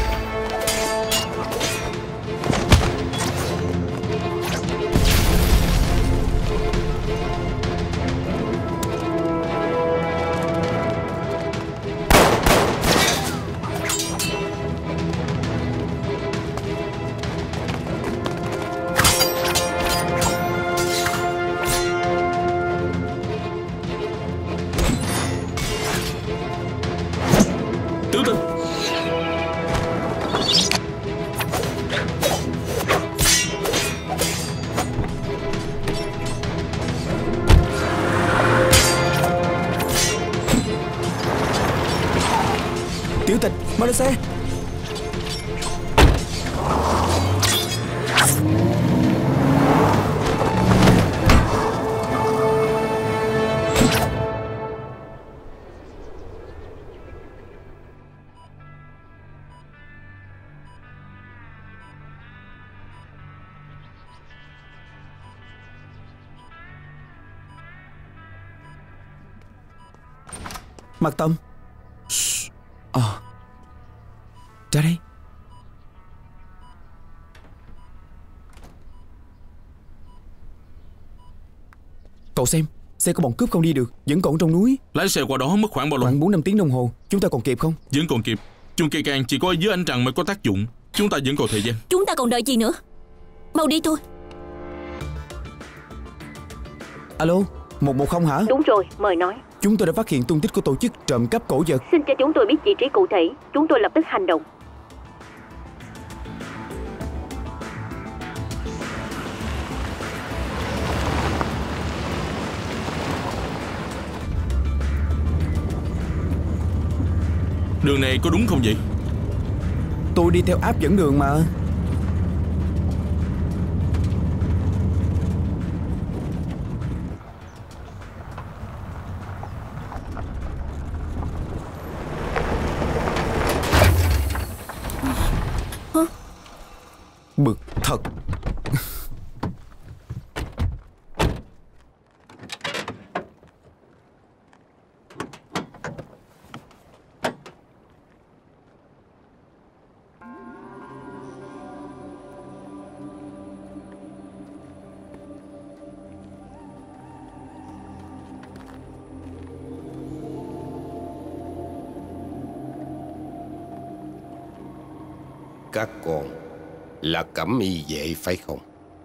Tiểu Tịch, mau lên xe. Mạc Tâm. Ờ à. Ra đây. Cậu xem, xe của bọn cướp không đi được, vẫn còn trong núi. Lái xe qua đó mất khoảng bao lâu? Khoảng bốn năm tiếng đồng hồ. Chúng ta còn kịp không? Vẫn còn kịp. Chung cây can chỉ có dưới ánh trăng mới có tác dụng. Chúng ta vẫn còn thời gian. Chúng ta còn đợi gì nữa? Mau đi thôi. Alo, một một không hả? Đúng rồi, mời nói. Chúng tôi đã phát hiện tung tích của tổ chức trộm cắp cổ vật. Xin cho chúng tôi biết vị trí cụ thể. Chúng tôi lập tức hành động. Đường này có đúng không vậy? Tôi đi theo app dẫn đường mà. Bực thật. Các con là Cẩm Y Vệ phải không?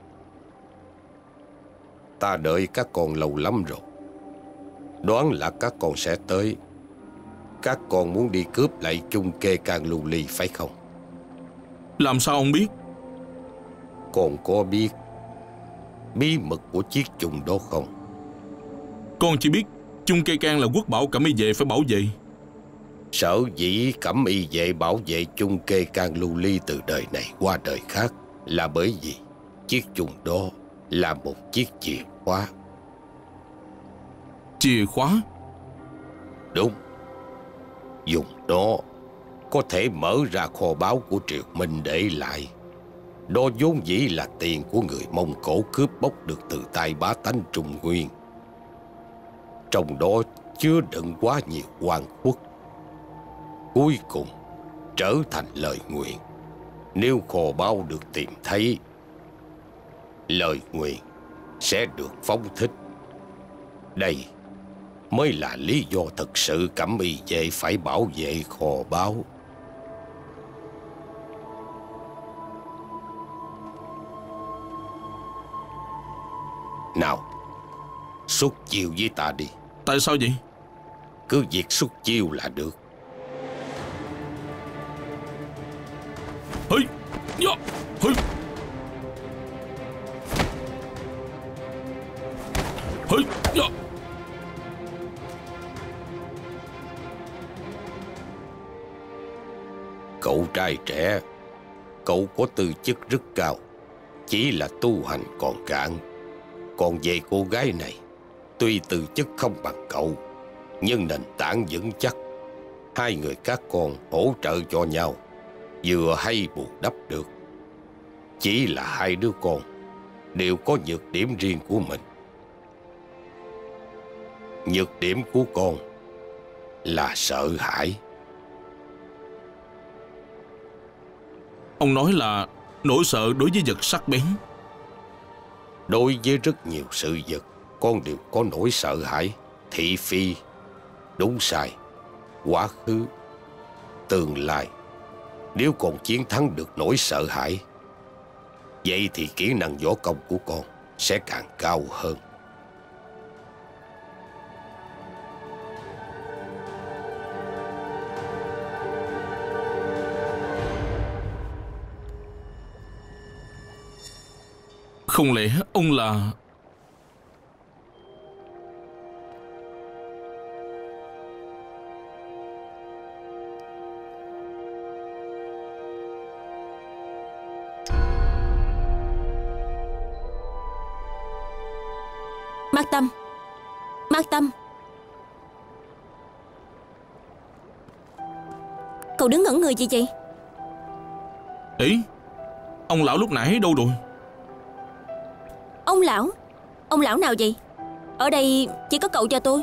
Ta đợi các con lâu lắm rồi. Đoán là các con sẽ tới. Các con muốn đi cướp lại chung kê can lưu ly phải không? Làm sao ông biết? Con có biết bí mật của chiếc chung đó không? Con chỉ biết chung kê can là quốc bảo Cẩm Y Vệ phải bảo vệ. Sở dĩ Cẩm Y Vệ bảo vệ chung kê can lưu ly từ đời này qua đời khác là bởi vì chiếc chung đó là một chiếc chìa khóa. Chìa khóa? Đúng. Dùng đó có thể mở ra kho báu của Triều Minh để lại. Đó vốn dĩ là tiền của người Mông Cổ cướp bóc được từ tay bá tánh Trung Nguyên. Trong đó chứa đựng quá nhiều oan khuất, cuối cùng trở thành lời nguyền. Nếu kho báu được tìm thấy, lời nguyền sẽ được phóng thích. Đây mới là lý do thực sự Cẩm Y vệ phải bảo vệ kho báu. Nào, xuất chiêu với ta đi. Tại sao vậy? Cứ việc xuất chiêu là được. Hây, dạ, hây, hây, dạ. Cậu trai trẻ, cậu có tư chất rất cao, chỉ là tu hành còn cạn. Còn về cô gái này, tuy tư chất không bằng cậu, nhưng nền tảng vững chắc. Hai người các con hỗ trợ cho nhau, vừa hay bù đắp được. Chỉ là hai đứa con đều có nhược điểm riêng của mình. Nhược điểm của con là sợ hãi. Ông nói là nỗi sợ đối với vật sắc bén. Đối với rất nhiều sự vật, con đều có nỗi sợ hãi. Thị phi, đúng sai, quá khứ, tương lai. Nếu con chiến thắng được nỗi sợ hãi, vậy thì kỹ năng võ công của con sẽ càng cao hơn. Không lẽ ông là... Mạc Tâm, Mạc Tâm, cậu đứng ngẩn người gì vậy? Ý, ông lão lúc nãy đâu rồi? Ông lão? Ông lão nào vậy? Ở đây chỉ có cậu cho tôi.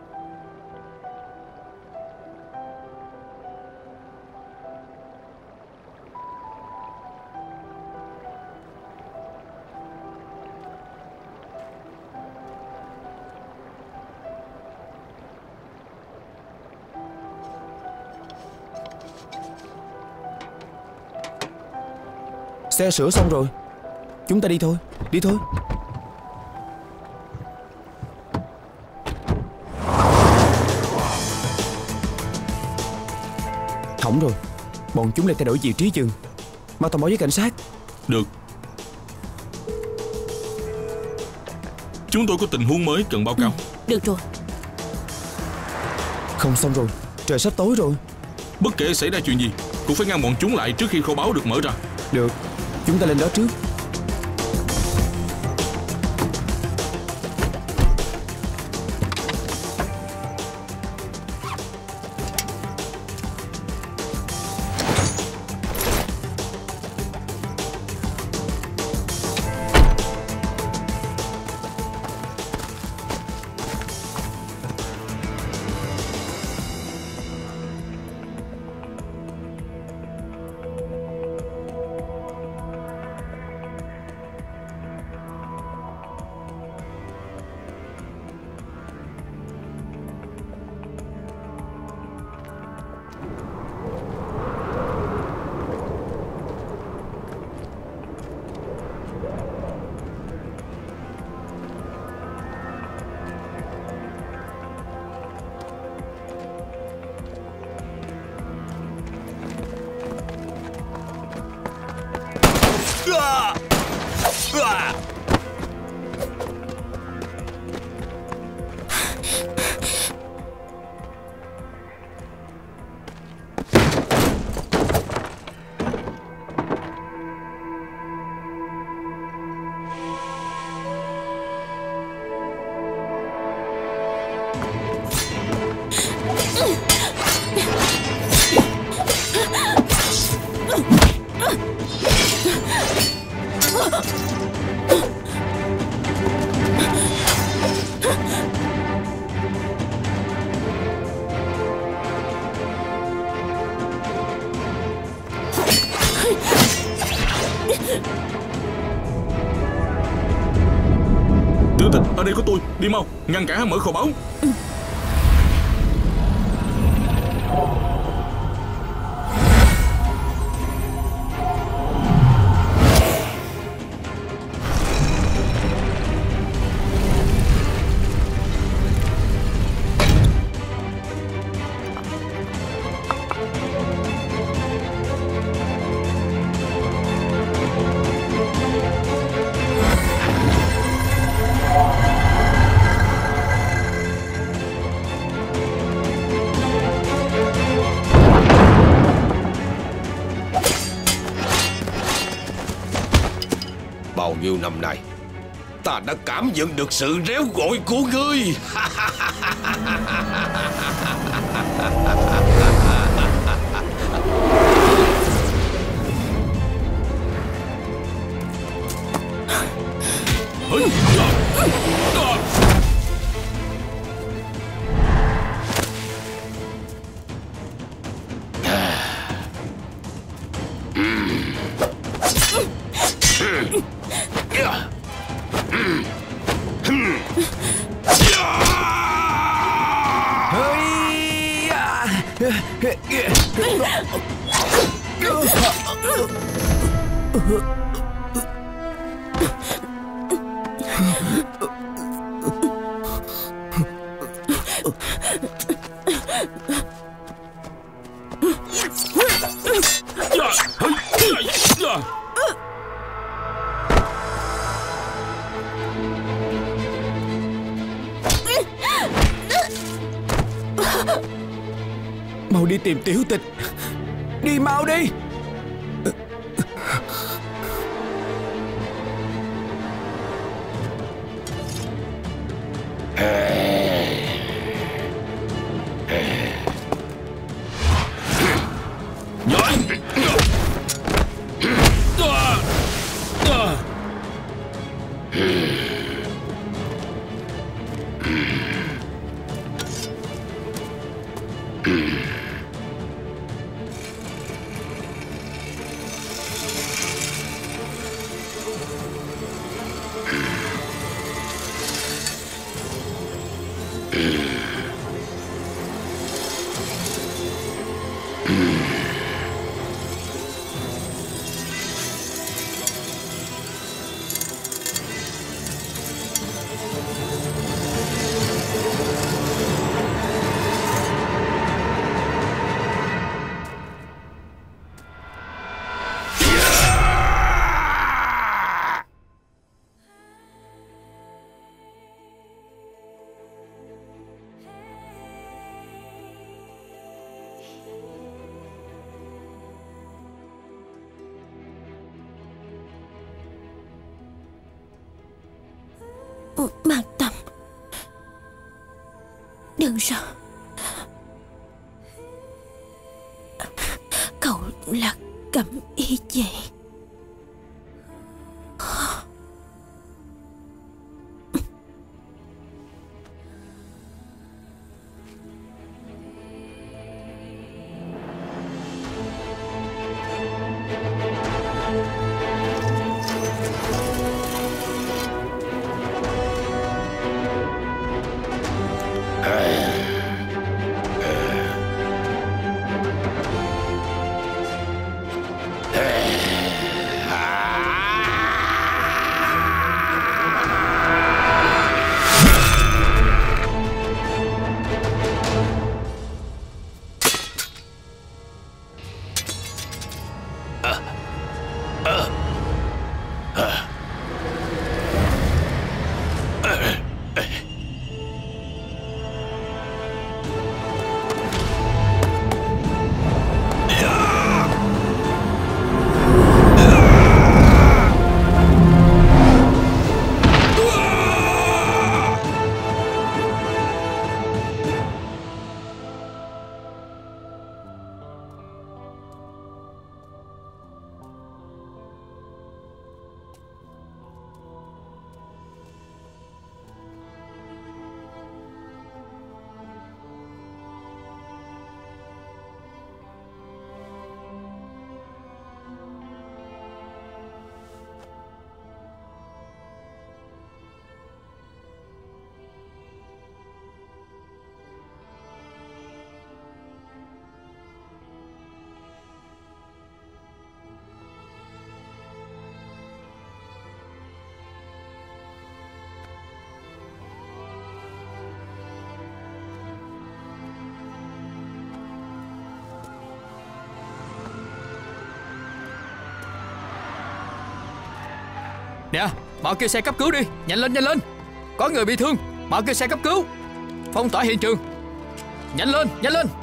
Xe sửa xong rồi, chúng ta đi thôi. Đi thôi. Hỏng rồi, bọn chúng lại thay đổi vị trí dừng. Mau thông báo với cảnh sát. Được. Chúng tôi có tình huống mới cần báo cáo. Ừ, được rồi. Không xong rồi, trời sắp tối rồi. Bất kể xảy ra chuyện gì cũng phải ngăn bọn chúng lại trước khi kho báu được mở ra. Được, chúng ta lên đó trước. Tịch, ở đây có tôi. Đi mau, ngăn cản hắn mở kho báu. Ừ. Bao nhiêu năm nay, ta đã cảm nhận được sự réo gọi của ngươi. Mau đi tìm Tiểu Tịch. Đi mau đi. Mạc Tâm, đừng sợ. Cậu là Cẩm Y Vệ. Hey. Nè, mau kêu xe cấp cứu đi. Nhanh lên, nhanh lên. Có người bị thương, mau kêu xe cấp cứu. Phong tỏa hiện trường. Nhanh lên, nhanh lên.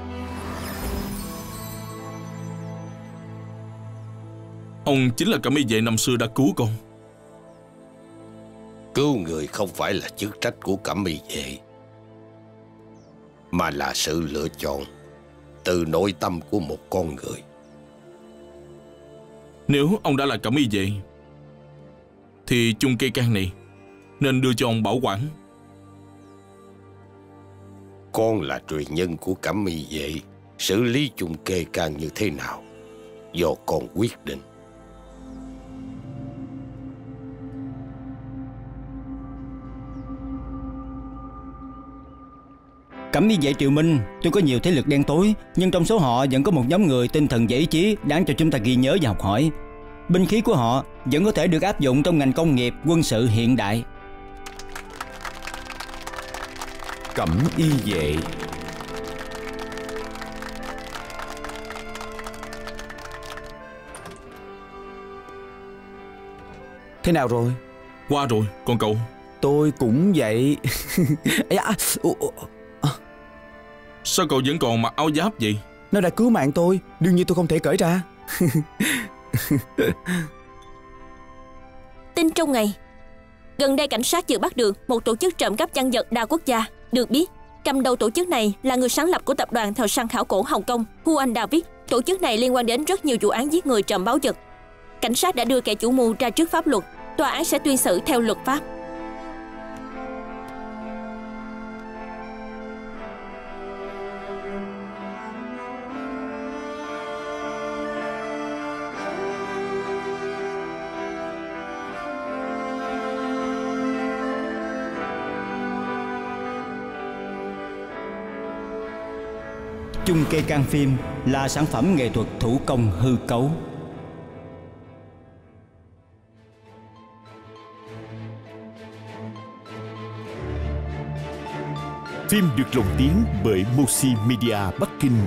Ông chính là cẩm y vệ năm xưa đã cứu con. Cứu người không phải là chức trách của cẩm y vệ, mà là sự lựa chọn từ nội tâm của một con người. Nếu ông đã là cẩm y vệ thì chung cây can này nên đưa cho ông bảo quản. Con là truyền nhân của cẩm y vệ, xử lý chung kê can như thế nào do con quyết định. Cẩm y vệ Triều Minh tuy có nhiều thế lực đen tối, nhưng trong số họ vẫn có một nhóm người tinh thần và ý chí đáng cho chúng ta ghi nhớ và học hỏi. Binh khí của họ vẫn có thể được áp dụng trong ngành công nghiệp quân sự hiện đại. Cẩm y vệ. Thế nào rồi? Qua rồi, con cậu. Tôi cũng vậy. Sao cậu vẫn còn mặc áo giáp vậy? Nó đã cứu mạng tôi, đương nhiên tôi không thể cởi ra. Tin trong ngày, gần đây cảnh sát vừa bắt được một tổ chức trộm cắp văn vật đa quốc gia. Được biết, cầm đầu tổ chức này là người sáng lập của tập đoàn thợ săn khảo cổ Hồng Kông, Huan David. Tổ chức này liên quan đến rất nhiều vụ án giết người trộm báu vật. Cảnh sát đã đưa kẻ chủ mưu ra trước pháp luật, tòa án sẽ tuyên xử theo luật pháp. Chung kê can phim là sản phẩm nghệ thuật thủ công hư cấu. Phim được lồng tiếng bởi Mosi Media Bắc Kinh.